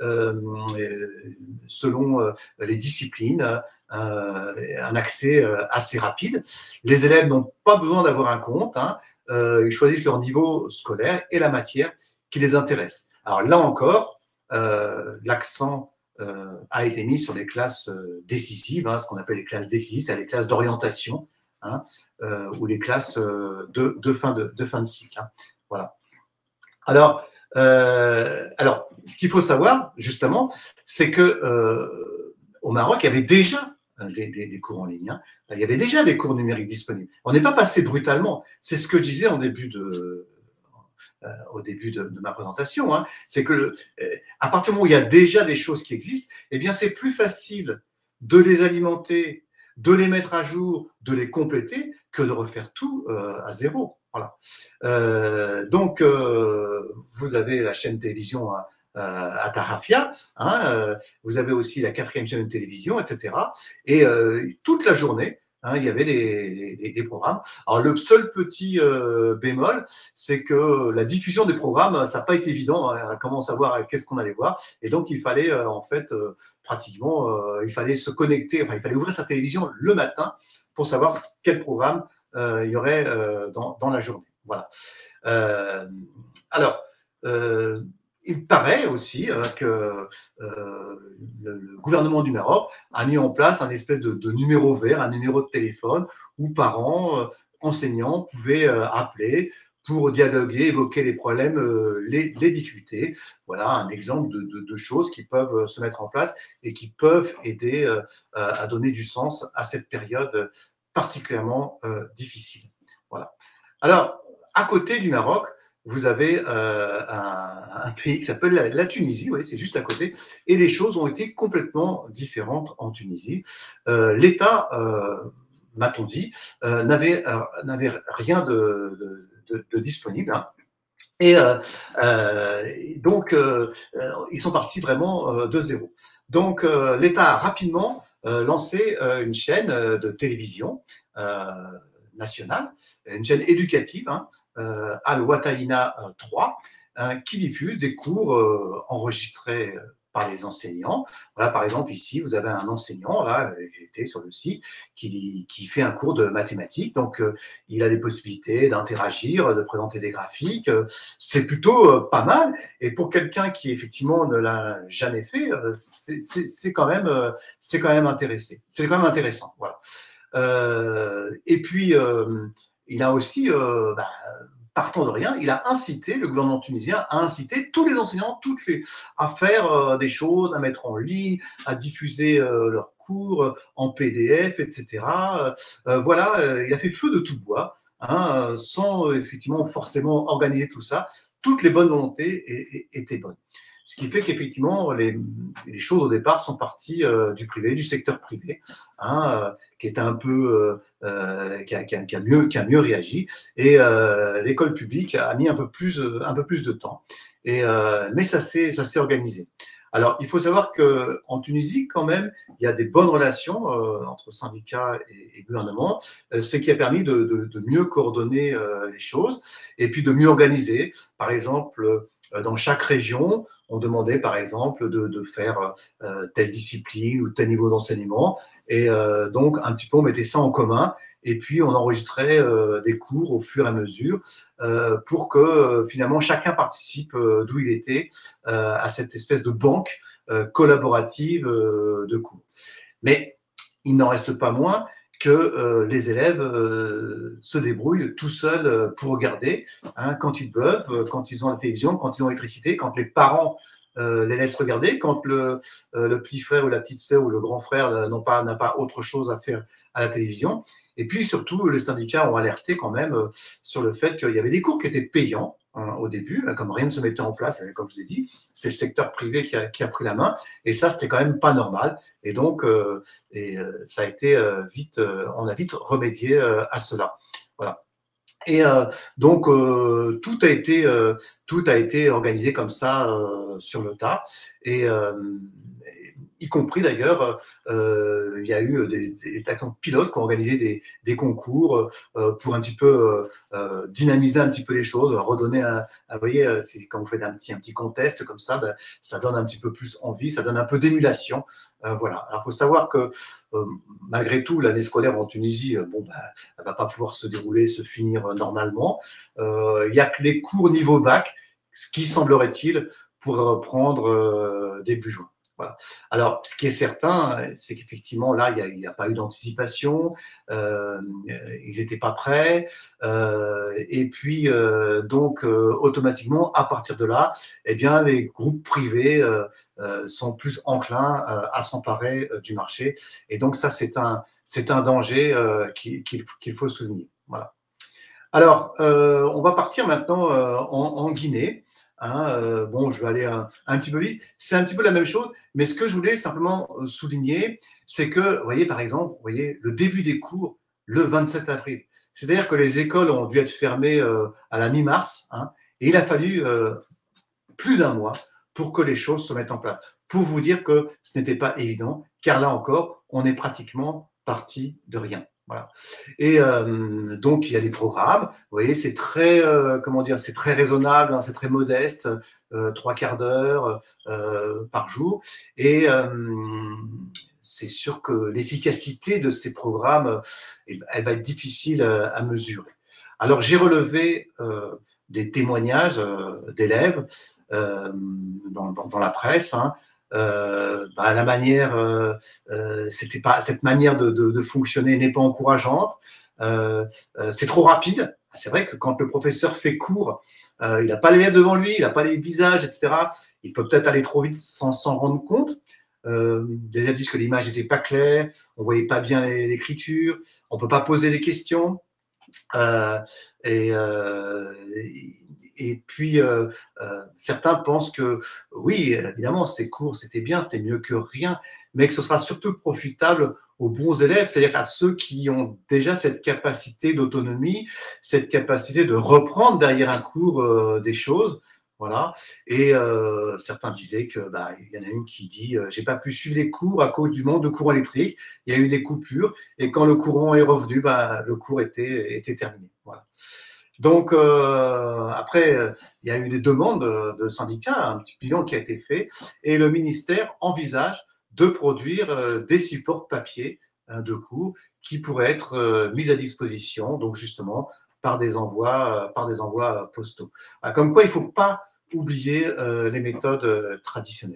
selon les disciplines, un accès assez rapide. Les élèves n'ont pas besoin d'avoir un compte, hein, ils choisissent leur niveau scolaire et la matière qui les intéresse. Alors là encore, l'accent a été mis sur les classes décisives, hein, ce qu'on appelle les classes décisives, c'est les classes d'orientation, hein, ou les classes de fin de cycle. Hein. Voilà. Alors, ce qu'il faut savoir, justement, c'est que au Maroc, il y avait déjà des cours en ligne. Hein. Il y avait déjà des cours numériques disponibles. On n'est pas passé brutalement. C'est ce que je disais au début de ma présentation. Hein. C'est que à partir du moment où il y a déjà des choses qui existent, eh bien, c'est plus facile de les alimenter, de les mettre à jour, de les compléter, que de refaire tout à zéro. Voilà. Donc, vous avez la chaîne télévision à Tarafia, hein, vous avez aussi la 4e chaîne de télévision, etc. Et toute la journée, hein, il y avait des programmes. Alors, le seul petit bémol, c'est que la diffusion des programmes, ça n'a pas été évident, hein, comment savoir qu'est-ce qu'on allait voir. Et donc, il fallait en fait, pratiquement, il fallait se connecter, enfin, il fallait ouvrir sa télévision le matin pour savoir quel programme il y aurait dans la journée. Voilà. Alors, il paraît aussi que le gouvernement du Maroc a mis en place un espèce de numéro vert, un numéro de téléphone où parents, enseignants pouvaient appeler pour dialoguer, évoquer les problèmes, les difficultés. Voilà un exemple de choses qui peuvent se mettre en place et qui peuvent aider à donner du sens à cette période particulièrement difficile. Voilà. Alors, à côté du Maroc, vous avez un pays qui s'appelle la Tunisie, oui, c'est juste à côté, et les choses ont été complètement différentes en Tunisie. L'État, m'a-t-on dit, n'avait rien de disponible, hein. Et donc, ils sont partis vraiment de zéro. Donc, l'État a rapidement lancé une chaîne de télévision euh, nationale, une chaîne éducative, hein, Al-Wataïna 3, qui diffuse des cours enregistrés par les enseignants. Voilà, par exemple, ici, vous avez un enseignant, là, j'étais sur le site, qui fait un cours de mathématiques. Donc, il a les possibilités d'interagir, de présenter des graphiques. C'est plutôt pas mal. Et pour quelqu'un qui, effectivement, ne l'a jamais fait, c'est quand même intéressant. C'est quand même intéressant, voilà. Et puis, il a aussi, partant de rien, il a incité, le gouvernement tunisien a incité tous les enseignants à faire des choses, à mettre en ligne, à diffuser leurs cours en PDF, etc. Voilà, il a fait feu de tout bois, hein, sans effectivement forcément organiser tout ça. Toutes les bonnes volontés étaient bonnes. Ce qui fait qu'effectivement, les choses au départ sont parties du privé, du secteur privé, hein, qui était un peu, qui a mieux réagi. Et l'école publique a mis un peu plus de temps. Mais ça s'est organisé. Alors, il faut savoir qu'en Tunisie, quand même, il y a des bonnes relations entre syndicats et gouvernement, ce qui a permis de mieux coordonner les choses et puis de mieux organiser. Par exemple, dans chaque région, on demandait par exemple de faire telle discipline ou tel niveau d'enseignement. Et donc, un petit peu, on mettait ça en commun. Et puis, on enregistrait des cours au fur et à mesure pour que finalement chacun participe d'où il était à cette espèce de banque collaborative de cours. Mais il n'en reste pas moins que les élèves se débrouillent tout seuls pour regarder, hein, quand ils peuvent, quand ils ont la télévision, quand ils ont l'électricité, quand les parents les laissent regarder, quand le petit frère ou la petite sœur ou le grand frère n'a pas autre chose à faire à la télévision. Et puis surtout, les syndicats ont alerté quand même sur le fait qu'il y avait des cours qui étaient payants, hein, au début, comme rien ne se mettait en place, comme je vous ai dit, c'est le secteur privé qui a pris la main, et ça, c'était quand même pas normal. Et donc, ça a été on a vite remédié à cela. Voilà. Et donc tout a été organisé comme ça sur le tas, et y compris d'ailleurs, il y a eu des pilotes qui ont organisé des concours pour un petit peu dynamiser un petit peu les choses, redonner vous voyez, c'est quand vous faites un petit contest comme ça, ben, ça donne un petit peu plus envie, ça donne un peu d'émulation. Voilà. Alors, il faut savoir que malgré tout, l'année scolaire en Tunisie, bon, ben, elle va pas pouvoir se dérouler, se finir normalement. Il y a que les cours niveau bac, ce qui semblerait-il pourrait reprendre début juin. Voilà. Alors, ce qui est certain, c'est qu'effectivement, là, il n'y a pas eu d'anticipation, ils n'étaient pas prêts, et puis, donc, automatiquement, à partir de là, eh bien, les groupes privés sont plus enclins à s'emparer du marché. Et donc, ça, c'est un danger qu'il faut souligner. Voilà. Alors, on va partir maintenant en Guinée. Hein, bon, je vais aller un petit peu vite. C'est un petit peu la même chose, mais ce que je voulais simplement souligner, c'est que, vous voyez, par exemple, vous voyez, le début des cours, le 27 avril. C'est-à-dire que les écoles ont dû être fermées à la mi-mars, hein, et il a fallu plus d'un mois pour que les choses se mettent en place. Pour vous dire que ce n'était pas évident, car là encore, on est pratiquement parti de rien. Voilà. Et donc, il y a des programmes. Vous voyez, c'est très, comment dire, c'est très raisonnable, hein, c'est très modeste, 3/4 d'heure par jour. Et c'est sûr que l'efficacité de ces programmes, elle va être difficile à mesurer. Alors, j'ai relevé des témoignages d'élèves dans la presse. Hein. La manière, c'était pas, cette manière de fonctionner n'est pas encourageante. C'est trop rapide. C'est vrai que quand le professeur fait cours, il n'a pas l'élève devant lui, il n'a pas les visages, etc. Il peut peut-être aller trop vite sans s'en rendre compte. Des élèves disent que l'image n'était pas claire, on ne voyait pas bien l'écriture, on ne peut pas poser des questions. Et puis, certains pensent que, oui, évidemment, ces cours, c'était bien, c'était mieux que rien, mais que ce sera surtout profitable aux bons élèves, c'est-à-dire à ceux qui ont déjà cette capacité d'autonomie, cette capacité de reprendre derrière un cours des choses. Voilà. Et certains disaient que, il y en a une qui dit j'ai pas pu suivre les cours à cause du manque de courant électrique. Il y a eu des coupures et quand le courant est revenu, le cours était terminé. Voilà. Donc après, il y a eu des demandes de syndicats, un petit bilan qui a été fait et le ministère envisage de produire des supports papier de cours qui pourraient être mis à disposition, donc justement par des envois postaux. Comme quoi, il ne faut pas oublier les méthodes traditionnelles.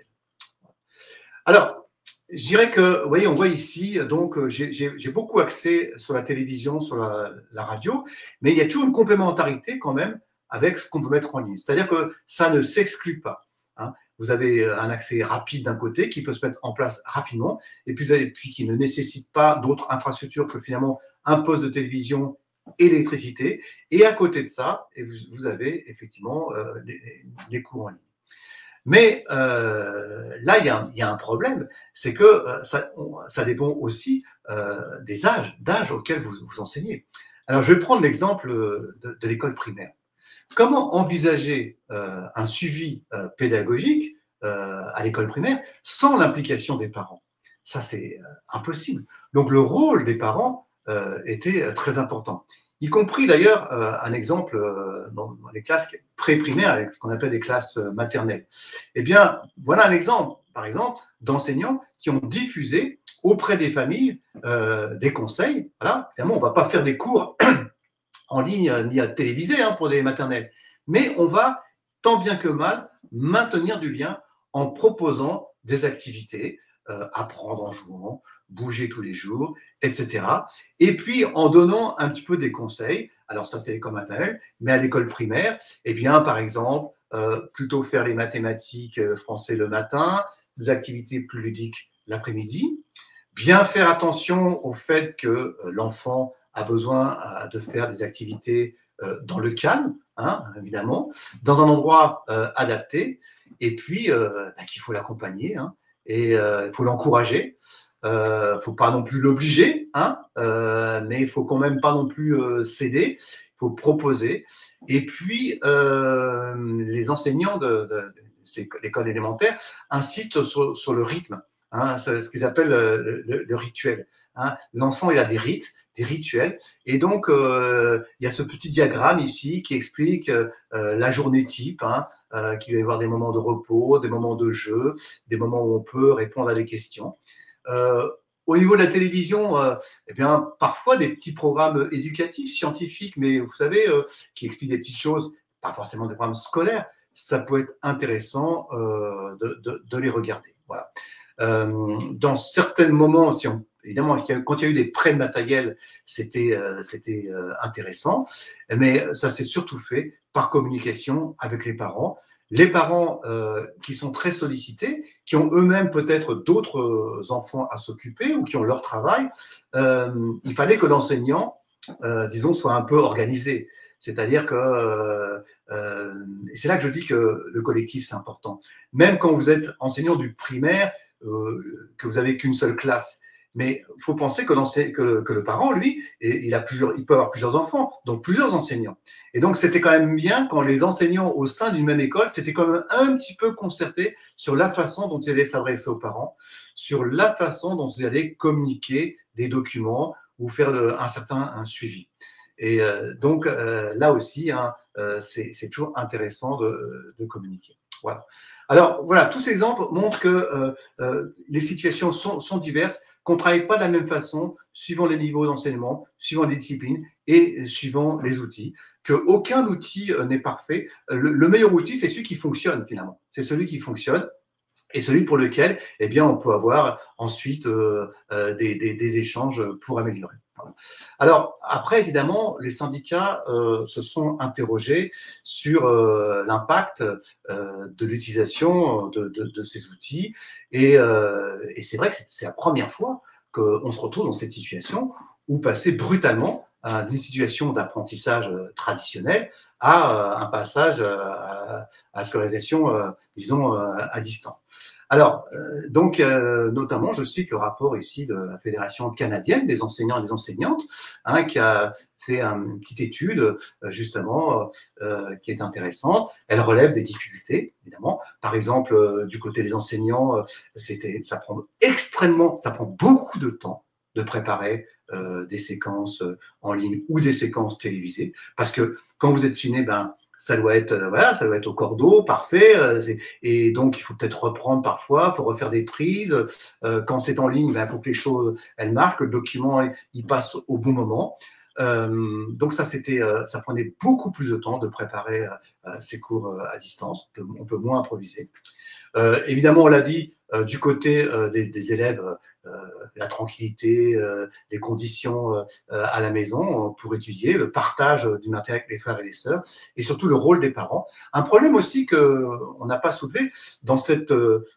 Alors, je dirais que, vous voyez, on voit ici, donc j'ai beaucoup axé sur la télévision, sur la radio, mais il y a toujours une complémentarité quand même avec ce qu'on peut mettre en ligne. C'est-à-dire que ça ne s'exclut pas. Hein. Vous avez un accès rapide d'un côté qui peut se mettre en place rapidement, et puis qui ne nécessite pas d'autres infrastructures que finalement un poste de télévision et l'électricité. Et à côté de ça, vous avez effectivement les cours en ligne. Mais là, il y a un problème, c'est que ça dépend aussi des d'âge auxquels vous enseignez. Alors, je vais prendre l'exemple de l'école primaire. Comment envisager un suivi pédagogique à l'école primaire sans l'implication des parents? Ça, c'est impossible. Donc, le rôle des parents était très important. Y compris d'ailleurs un exemple dans les classes pré-primaires, avec ce qu'on appelle les classes maternelles. Eh bien, voilà un exemple, par exemple, d'enseignants qui ont diffusé auprès des familles des conseils. Voilà, évidemment, on ne va pas faire des cours en ligne ni à téléviser pour les maternelles, mais on va, tant bien que mal, maintenir du lien en proposant des activités, apprendre en jouant, bouger tous les jours, etc. Et puis en donnant un petit peu des conseils. Alors ça, c'est l'école maternelle, mais à l'école primaire, eh bien, par exemple, plutôt faire les mathématiques, français le matin, des activités plus ludiques l'après-midi. Bien faire attention au fait que l'enfant a besoin de faire des activités dans le calme, évidemment, dans un endroit adapté, et puis qu'il faut l'accompagner, et il faut l'encourager. Il ne faut pas non plus l'obliger, mais il ne faut quand même pas non plus céder. Il faut proposer. Et puis, les enseignants de l'école élémentaire insistent sur le rythme, ce qu'ils appellent le rituel. L'enfant, il a des rites, des rituels. Et donc, il y a ce petit diagramme ici qui explique la journée type, qu'il va y avoir des moments de repos, des moments de jeu, des moments où on peut répondre à des questions. Au niveau de la télévision, eh bien, parfois des petits programmes éducatifs, scientifiques, mais vous savez, qui expliquent des petites choses, pas forcément des programmes scolaires, ça peut être intéressant de les regarder. Voilà. Dans certains moments, évidemment, quand il y a eu des prêts de matériel, c'était intéressant, mais ça s'est surtout fait par communication avec les parents. Les parents qui sont très sollicités, qui ont eux-mêmes peut-être d'autres enfants à s'occuper ou qui ont leur travail, il fallait que l'enseignant, disons, soit un peu organisé. C'est-à-dire que, c'est là que je dis que le collectif, c'est important. Même quand vous êtes enseignant du primaire, que vous n'avez qu'une seule classe, mais il faut penser que le parent, lui, il peut avoir plusieurs enfants, donc plusieurs enseignants. Et donc, c'était quand même bien quand les enseignants au sein d'une même école, c'était quand même un petit peu concerté sur la façon dont ils allaient s'adresser aux parents, sur la façon dont ils allaient communiquer des documents ou faire un suivi. Et donc, là aussi, c'est toujours intéressant de communiquer. Voilà. Alors, voilà, tous ces exemples montrent que les situations sont diverses, qu'on ne travaille pas de la même façon, suivant les niveaux d'enseignement, suivant les disciplines et suivant les outils, qu'aucun outil n'est parfait. Le meilleur outil, c'est celui qui fonctionne finalement. C'est celui qui fonctionne et celui pour lequel, eh bien, on peut avoir ensuite des échanges pour améliorer. Voilà. Alors après, évidemment, les syndicats se sont interrogés sur l'impact de l'utilisation de ces outils, et c'est vrai que c'est la première fois qu'on se retrouve dans cette situation où passer brutalement d'une situation d'apprentissage traditionnel à un passage à la scolarisation, disons, à distance. Alors, donc, notamment, je cite le rapport ici de la Fédération canadienne des enseignants et des enseignantes, hein, qui a fait une petite étude, justement, qui est intéressante. Elle relève des difficultés, évidemment. Par exemple, du côté des enseignants, ça prend beaucoup de temps de préparer des séquences en ligne ou des séquences télévisées, parce que quand vous êtes filmé, ben, ça doit être ça doit être au cordeau, parfait, et donc il faut peut-être reprendre parfois, il faut refaire des prises. Quand c'est en ligne, ben, il faut que les choses elles marchent, que le document il passe au bon moment. Donc ça prenait beaucoup plus de temps de préparer ces cours à distance. On peut moins improviser. Évidemment, on l'a dit, du côté des élèves, la tranquillité, les conditions à la maison pour étudier, le partage du matériel avec les frères et les sœurs, et surtout le rôle des parents. Un problème aussi qu'on n'a pas soulevé dans cette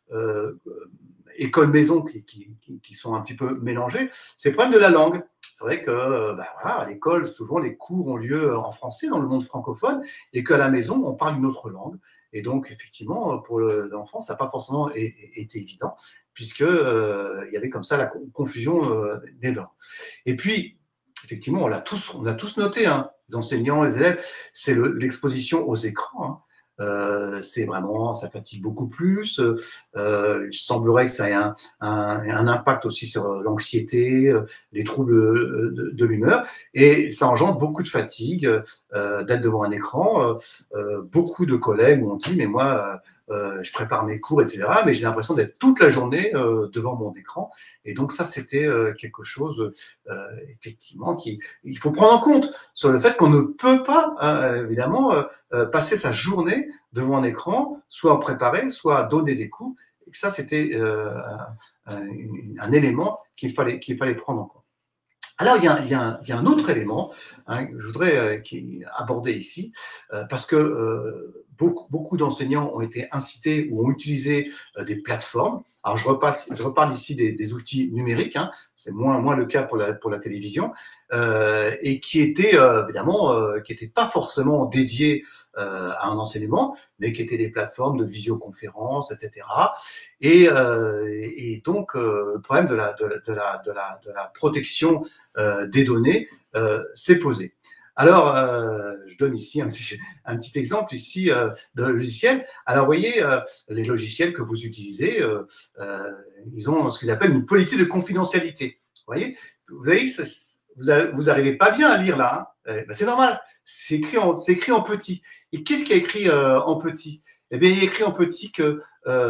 école-maison qui sont un petit peu mélangées, c'est le problème de la langue. C'est vrai que voilà, à l'école, souvent les cours ont lieu en français dans le monde francophone, et qu'à la maison, on parle une autre langue. Et donc, effectivement, pour l'enfant, ça n'a pas forcément été évident, puisque il y avait comme ça la confusion des langues. Et puis, effectivement, on a tous noté, hein, les enseignants, les élèves, c'est l'exposition aux écrans. Hein. C'est vraiment, ça fatigue beaucoup plus. Il semblerait que ça ait un impact aussi sur l'anxiété, les troubles de l'humeur, et ça engendre beaucoup de fatigue d'être devant un écran. Beaucoup de collègues m'ont dit, mais moi, je prépare mes cours, etc., mais j'ai l'impression d'être toute la journée devant mon écran. Et donc ça, c'était quelque chose, effectivement, il faut prendre en compte sur le fait qu'on ne peut pas, évidemment, passer sa journée devant un écran, soit préparer, soit donner des cours. Et ça, c'était un élément qu'il fallait prendre en compte. Alors, il y a un autre élément, hein, que je voudrais aborder ici, parce que beaucoup d'enseignants ont été incités ou ont utilisé des plateformes. Alors, je reparle ici des outils numériques, hein, c'est moins le cas pour la télévision, et qui étaient évidemment, qui n'étaient pas forcément dédiés à un enseignement, mais qui étaient des plateformes de visioconférence, etc. Et donc, le problème de la protection des données s'est posé. Alors, je donne ici un petit exemple ici de logiciel. Alors, vous voyez, les logiciels que vous utilisez, ils ont ce qu'ils appellent une politique de confidentialité. Vous voyez, vous n'arrivez pas bien à lire là. Hein, ben c'est normal. C'est écrit en petit. Et qu'est-ce qui est écrit en petit? Eh bien, il est écrit en petit que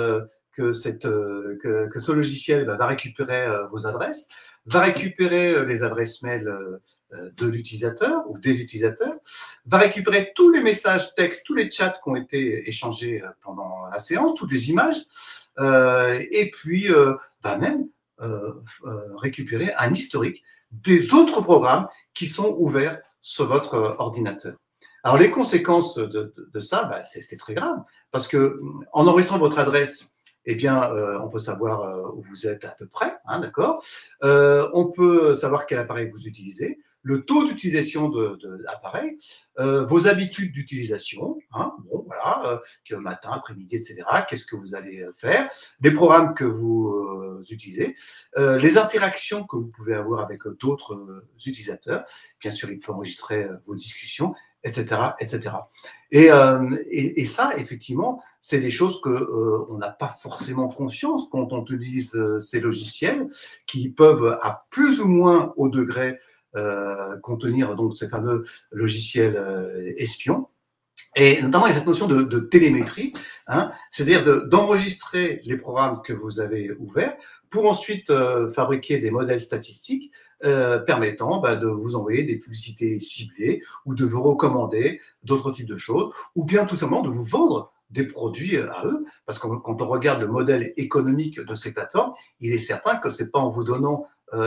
ce logiciel va récupérer vos adresses, va récupérer les adresses mail de l'utilisateur ou des utilisateurs, va récupérer tous les messages textes, tous les chats qui ont été échangés pendant la séance, toutes les images, et puis va même récupérer un historique des autres programmes qui sont ouverts sur votre ordinateur. Alors, les conséquences de ça, bah, c'est très grave, parce que en enregistrant votre adresse, eh bien, on peut savoir où vous êtes à peu près, hein, d'accord. On peut savoir quel appareil vous utilisez, le taux d'utilisation de l'appareil, vos habitudes d'utilisation, hein, bon, voilà, que matin, après-midi, etc. Qu'est-ce que vous allez faire, les programmes que vous utilisez, les interactions que vous pouvez avoir avec d'autres utilisateurs. Bien sûr, il peut enregistrer vos discussions, etc., etc. Et ça, effectivement, c'est des choses que on n'a pas forcément conscience quand on utilise ces logiciels qui peuvent, à plus ou moins haut degré, contenir donc ces fameux logiciels espions. Et notamment, il y a cette notion de télémétrie, hein, c'est-à-dire d'enregistrer les programmes que vous avez ouverts pour ensuite fabriquer des modèles statistiques permettant de vous envoyer des publicités ciblées ou de vous recommander d'autres types de choses, ou bien tout simplement de vous vendre des produits à eux, parce que quand on regarde le modèle économique de ces plateformes, il est certain que ce n'est pas en vous donnant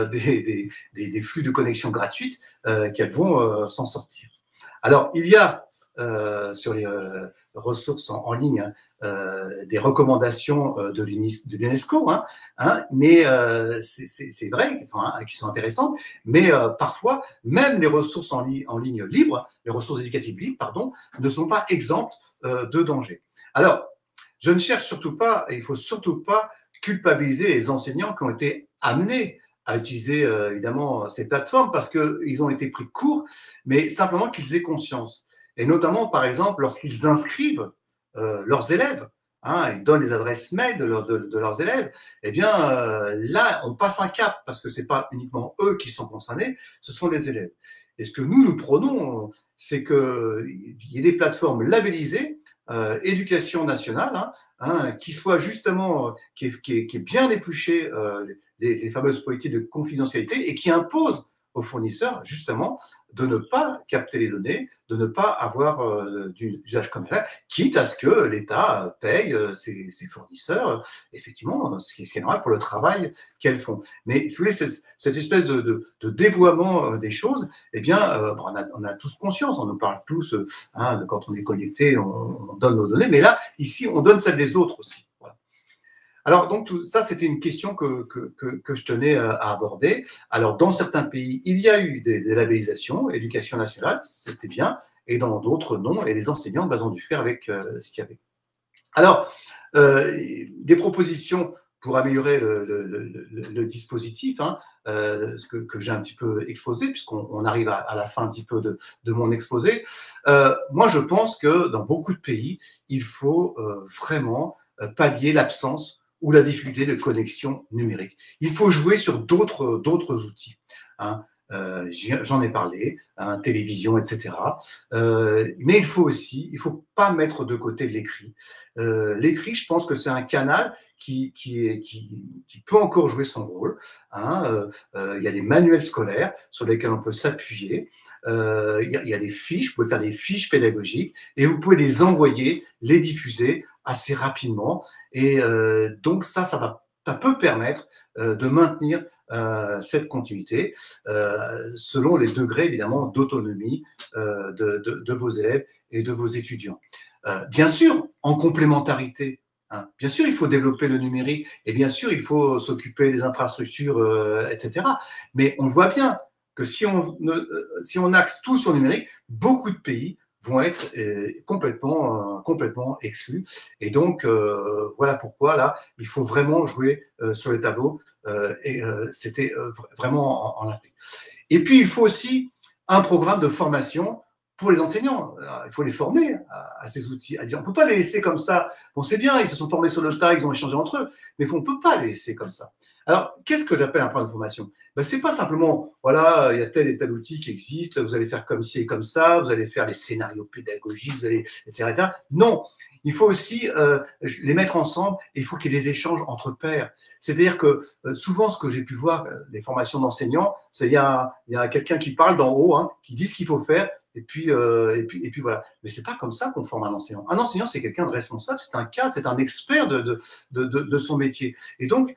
des flux de connexion gratuites qu'elles vont s'en sortir. Alors, il y a sur les ressources en ligne des recommandations de l'UNESCO, mais c'est vrai qui sont intéressantes, mais parfois, même les ressources en ligne libres, les ressources éducatives libres, pardon, ne sont pas exemptes de danger. Alors, je ne cherche surtout pas, et il ne faut surtout pas culpabiliser les enseignants qui ont été amenés à utiliser évidemment ces plateformes parce qu'ils ont été pris de court, mais simplement qu'ils aient conscience. Et notamment, par exemple, lorsqu'ils inscrivent leurs élèves, ils donnent les adresses mail de leurs élèves, eh bien là, on passe un cap parce que ce n'est pas uniquement eux qui sont concernés, ce sont les élèves. Et ce que nous prenons, c'est qu'il y ait des plateformes labellisées, éducation nationale, qui soient justement, qui est bien épluchée les fameuses politiques de confidentialité et qui imposent aux fournisseurs, justement, de ne pas capter les données, de ne pas avoir d'usage commercial, quitte à ce que l'État paye ses fournisseurs, effectivement, ce qui est normal pour le travail qu'elles font. Mais si vous voulez, cette espèce de dévoiement des choses, eh bien, on a tous conscience, on nous parle tous, quand on est connecté, on donne nos données, mais là, ici, on donne celles des autres aussi. Voilà. Alors, donc, tout ça, c'était une question que je tenais à aborder. Alors, dans certains pays, il y a eu des labellisations, éducation nationale, c'était bien, et dans d'autres, non, et les enseignants ont dû faire avec ce qu'il y avait. Alors, des propositions pour améliorer le dispositif, ce que j'ai un petit peu exposé, puisqu'on arrive à la fin un petit peu de mon exposé. Moi, je pense que dans beaucoup de pays, il faut vraiment pallier l'absence ou la difficulté de connexion numérique. Il faut jouer sur d'autres outils. J'en ai parlé, télévision, etc. Mais il faut pas mettre de côté l'écrit. L'écrit, je pense que c'est un canal qui peut encore jouer son rôle. Il y a des manuels scolaires sur lesquels on peut s'appuyer. Il y a des fiches, vous pouvez faire des fiches pédagogiques et vous pouvez les envoyer, les diffuser assez rapidement. Et donc ça peut permettre de maintenir cette continuité selon les degrés évidemment d'autonomie de vos élèves et de vos étudiants. Bien sûr, en complémentarité. Bien sûr, il faut développer le numérique et bien sûr, il faut s'occuper des infrastructures, etc. Mais on voit bien que si on axe tout sur le numérique, beaucoup de pays vont être complètement exclus. Et donc, voilà pourquoi, là, il faut vraiment jouer sur les tableaux. C'était vraiment en Afrique. Et puis, il faut aussi un programme de formation pour les enseignants. Il faut les former à ces outils. On ne peut pas les laisser comme ça. Bon, c'est bien, ils se sont formés sur le tas, ils ont échangé entre eux, mais on ne peut pas les laisser comme ça. Alors, qu'est-ce que j'appelle un programme de formation? Ce n'est pas simplement, voilà, il y a tel et tel outil qui existe, vous allez faire comme ci et comme ça, vous allez faire les scénarios pédagogiques, vous allez, etc. Non, il faut aussi les mettre ensemble et il faut qu'il y ait des échanges entre pairs. C'est-à-dire que souvent, ce que j'ai pu voir, les formations d'enseignants, c'est il y a quelqu'un qui parle d'en haut, qui dit ce qu'il faut faire, et puis voilà. Mais c'est pas comme ça qu'on forme un enseignant. Un enseignant, c'est quelqu'un de responsable, c'est un cadre, c'est un expert de son métier. Et donc,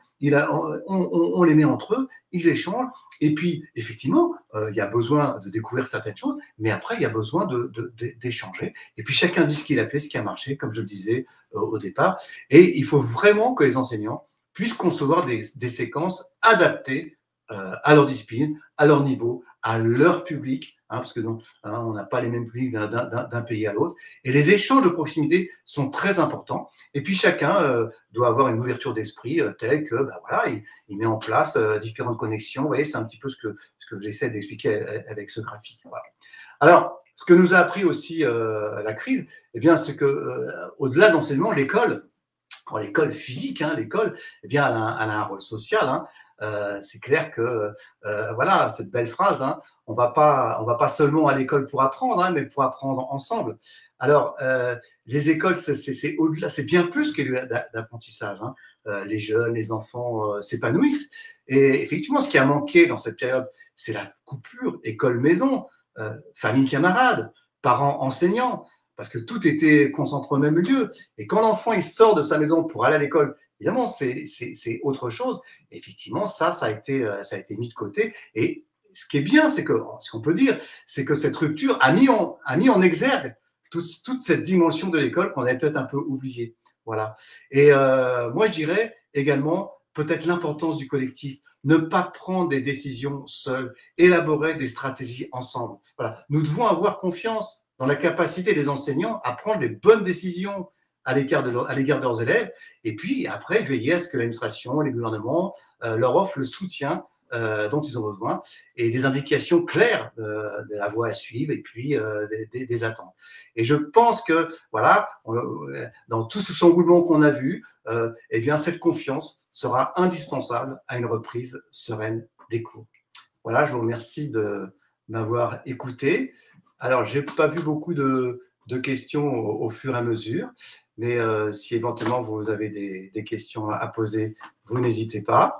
on les met entre eux, ils échangent, et puis, effectivement, il y a besoin de découvrir certaines choses, mais après, il y a besoin d'échanger. Et puis, chacun dit ce qu'il a fait, ce qui a marché, comme je le disais au départ. Et il faut vraiment que les enseignants puissent concevoir des séquences adaptées à leur discipline, à leur niveau, à leur public, parce que on n'a pas les mêmes publics d'un pays à l'autre. Et les échanges de proximité sont très importants. Et puis chacun doit avoir une ouverture d'esprit telle que, voilà, il met en place différentes connexions. Vous voyez, c'est un petit peu ce que j'essaie d'expliquer avec ce graphique. Voilà. Alors, ce que nous a appris aussi la crise, eh bien, c'est que au-delà de l'enseignement, l'école physique, l'école, eh bien, elle a un rôle social. C'est clair que voilà, cette belle phrase, on va pas seulement à l'école pour apprendre, mais pour apprendre ensemble. Alors les écoles, c'est au-delà, c'est bien plus que l'apprentissage. les jeunes, les enfants s'épanouissent. Et effectivement, ce qui a manqué dans cette période, c'est la coupure école-maison, famille-camarades, parents-enseignants, parce que tout était concentré au même lieu. Et quand l'enfant il sort de sa maison pour aller à l'école, évidemment, c'est autre chose. Et effectivement, ça a été mis de côté. Et ce qui est bien, c'est que, ce qu'on peut dire, c'est que cette rupture a mis en exergue toute cette dimension de l'école qu'on avait peut-être un peu oubliée. Voilà. Et moi, je dirais également peut-être l'importance du collectif. Ne pas prendre des décisions seuls, élaborer des stratégies ensemble. Voilà. Nous devons avoir confiance dans la capacité des enseignants à prendre les bonnes décisions à l'égard de leurs élèves, et puis après veiller à ce que l'administration, les gouvernements leur offrent le soutien dont ils ont besoin et des indications claires de la voie à suivre et puis des attentes. Et je pense que voilà, dans tout ce chamboulement qu'on a vu, eh bien cette confiance sera indispensable à une reprise sereine des cours. Voilà, je vous remercie de m'avoir écouté. Alors, j'ai pas vu beaucoup de questions au fur et à mesure, mais si éventuellement vous avez des questions à poser, vous n'hésitez pas.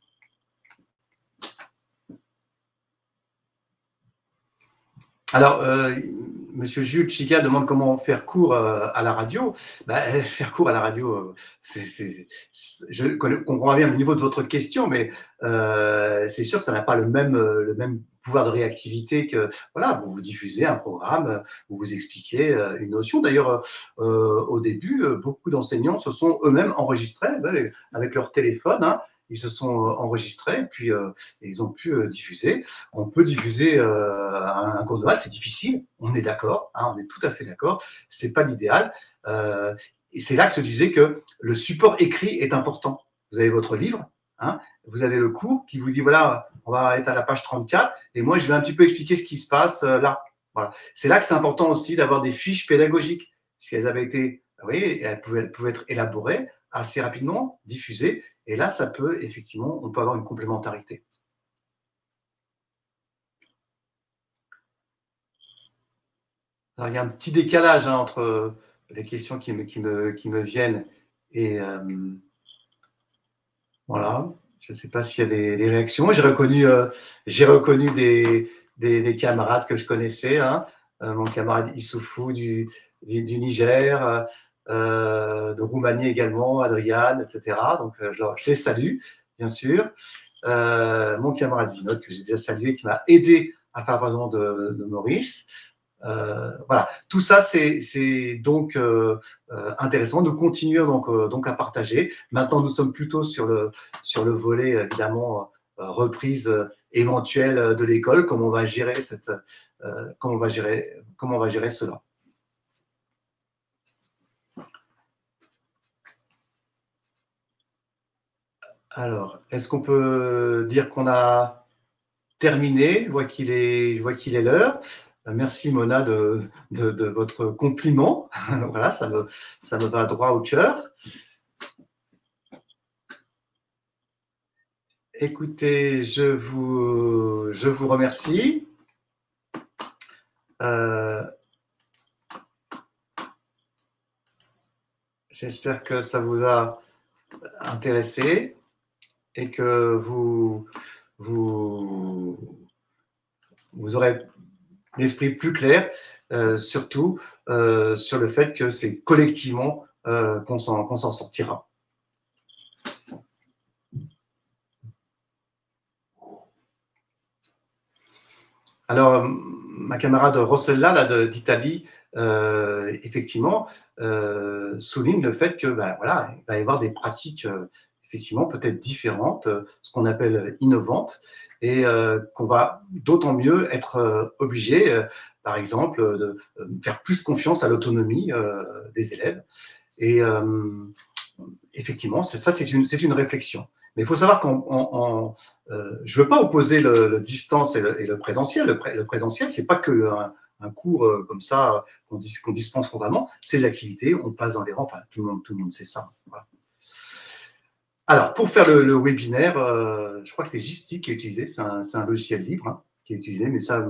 Alors, Monsieur Jules Chiga demande comment faire cours à la radio. Faire cours à la radio, je comprends bien le niveau de votre question, mais c'est sûr que ça n'a pas le même pouvoir de réactivité que, voilà, vous diffusez un programme, vous expliquez une notion. D'ailleurs, au début, beaucoup d'enseignants se sont eux-mêmes enregistrés avec leur téléphone, hein. Ils se sont enregistrés, puis ils ont pu diffuser. On peut diffuser un cours de maths, c'est difficile, on est d'accord, hein, on est tout à fait d'accord, c'est pas l'idéal. Et c'est là que se disait que le support écrit est important. Vous avez votre livre, hein, vous avez le cours qui vous dit, voilà, on va être à la page 34, et moi, je vais un petit peu expliquer ce qui se passe là. Voilà. C'est là que c'est important aussi d'avoir des fiches pédagogiques. Si elles avaient été, vous voyez, elles pouvaient être élaborées assez rapidement, diffusées, et là, ça peut, effectivement, on peut avoir une complémentarité. Alors, il y a un petit décalage hein, entre les questions qui me viennent et voilà. Je ne sais pas s'il y a des réactions. J'ai reconnu des camarades que je connaissais. Hein. Mon camarade Issoufou du Niger, de Roumanie également, Adriane, etc. Donc, je les salue, bien sûr. Mon camarade Vinod, que j'ai déjà salué, qui m'a aidé à faire la présentation de Maurice. Voilà, tout ça c'est donc intéressant. Nous continuons donc à partager. Maintenant, nous sommes plutôt sur le volet évidemment reprise éventuelle de l'école. Comment on va gérer comment on va gérer cela. Alors, est-ce qu'on peut dire qu'on a terminé? Je vois qu'il est l'heure. Merci Mona de votre compliment. Voilà, ça me va droit au cœur. Écoutez, je vous remercie. J'espère que ça vous a intéressé et que vous aurez l'esprit plus clair, surtout sur le fait que c'est collectivement qu'on s'en sortira. Alors, ma camarade Rossella d'Italie, effectivement, souligne le fait que voilà, il va y avoir des pratiques effectivement peut-être différentes, ce qu'on appelle innovantes, et qu'on va d'autant mieux être obligé, par exemple, de faire plus confiance à l'autonomie des élèves. Et effectivement, c'est une réflexion. Mais il faut savoir je ne veux pas opposer le distance et le présentiel. Le présentiel, c'est pas que un cours comme ça qu'on dispense frontalement. Ces activités, on passe dans les rangs. Enfin, tout le monde sait ça. Voilà. Alors, pour faire le webinaire, je crois que c'est Gistic qui est utilisé. C'est un logiciel libre hein, qui est utilisé, mais ça,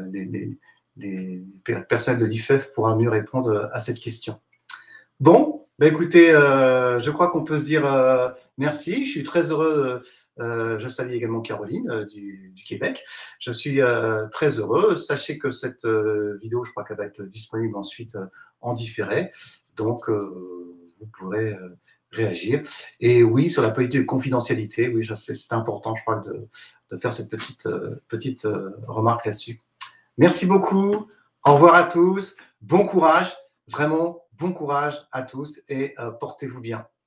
les personnels de l'IFEF pourra mieux répondre à cette question. Bon, Ben écoutez, je crois qu'on peut se dire merci. Je suis très heureux. Je salue également Caroline du Québec. Je suis très heureux. Sachez que cette vidéo, je crois qu'elle va être disponible ensuite en différé. Donc, vous pourrez réagir. Et oui, sur la politique de confidentialité, oui, c'est important, je crois, de faire cette petite remarque là-dessus. Merci beaucoup. Au revoir à tous. Bon courage. Vraiment, bon courage à tous et portez-vous bien.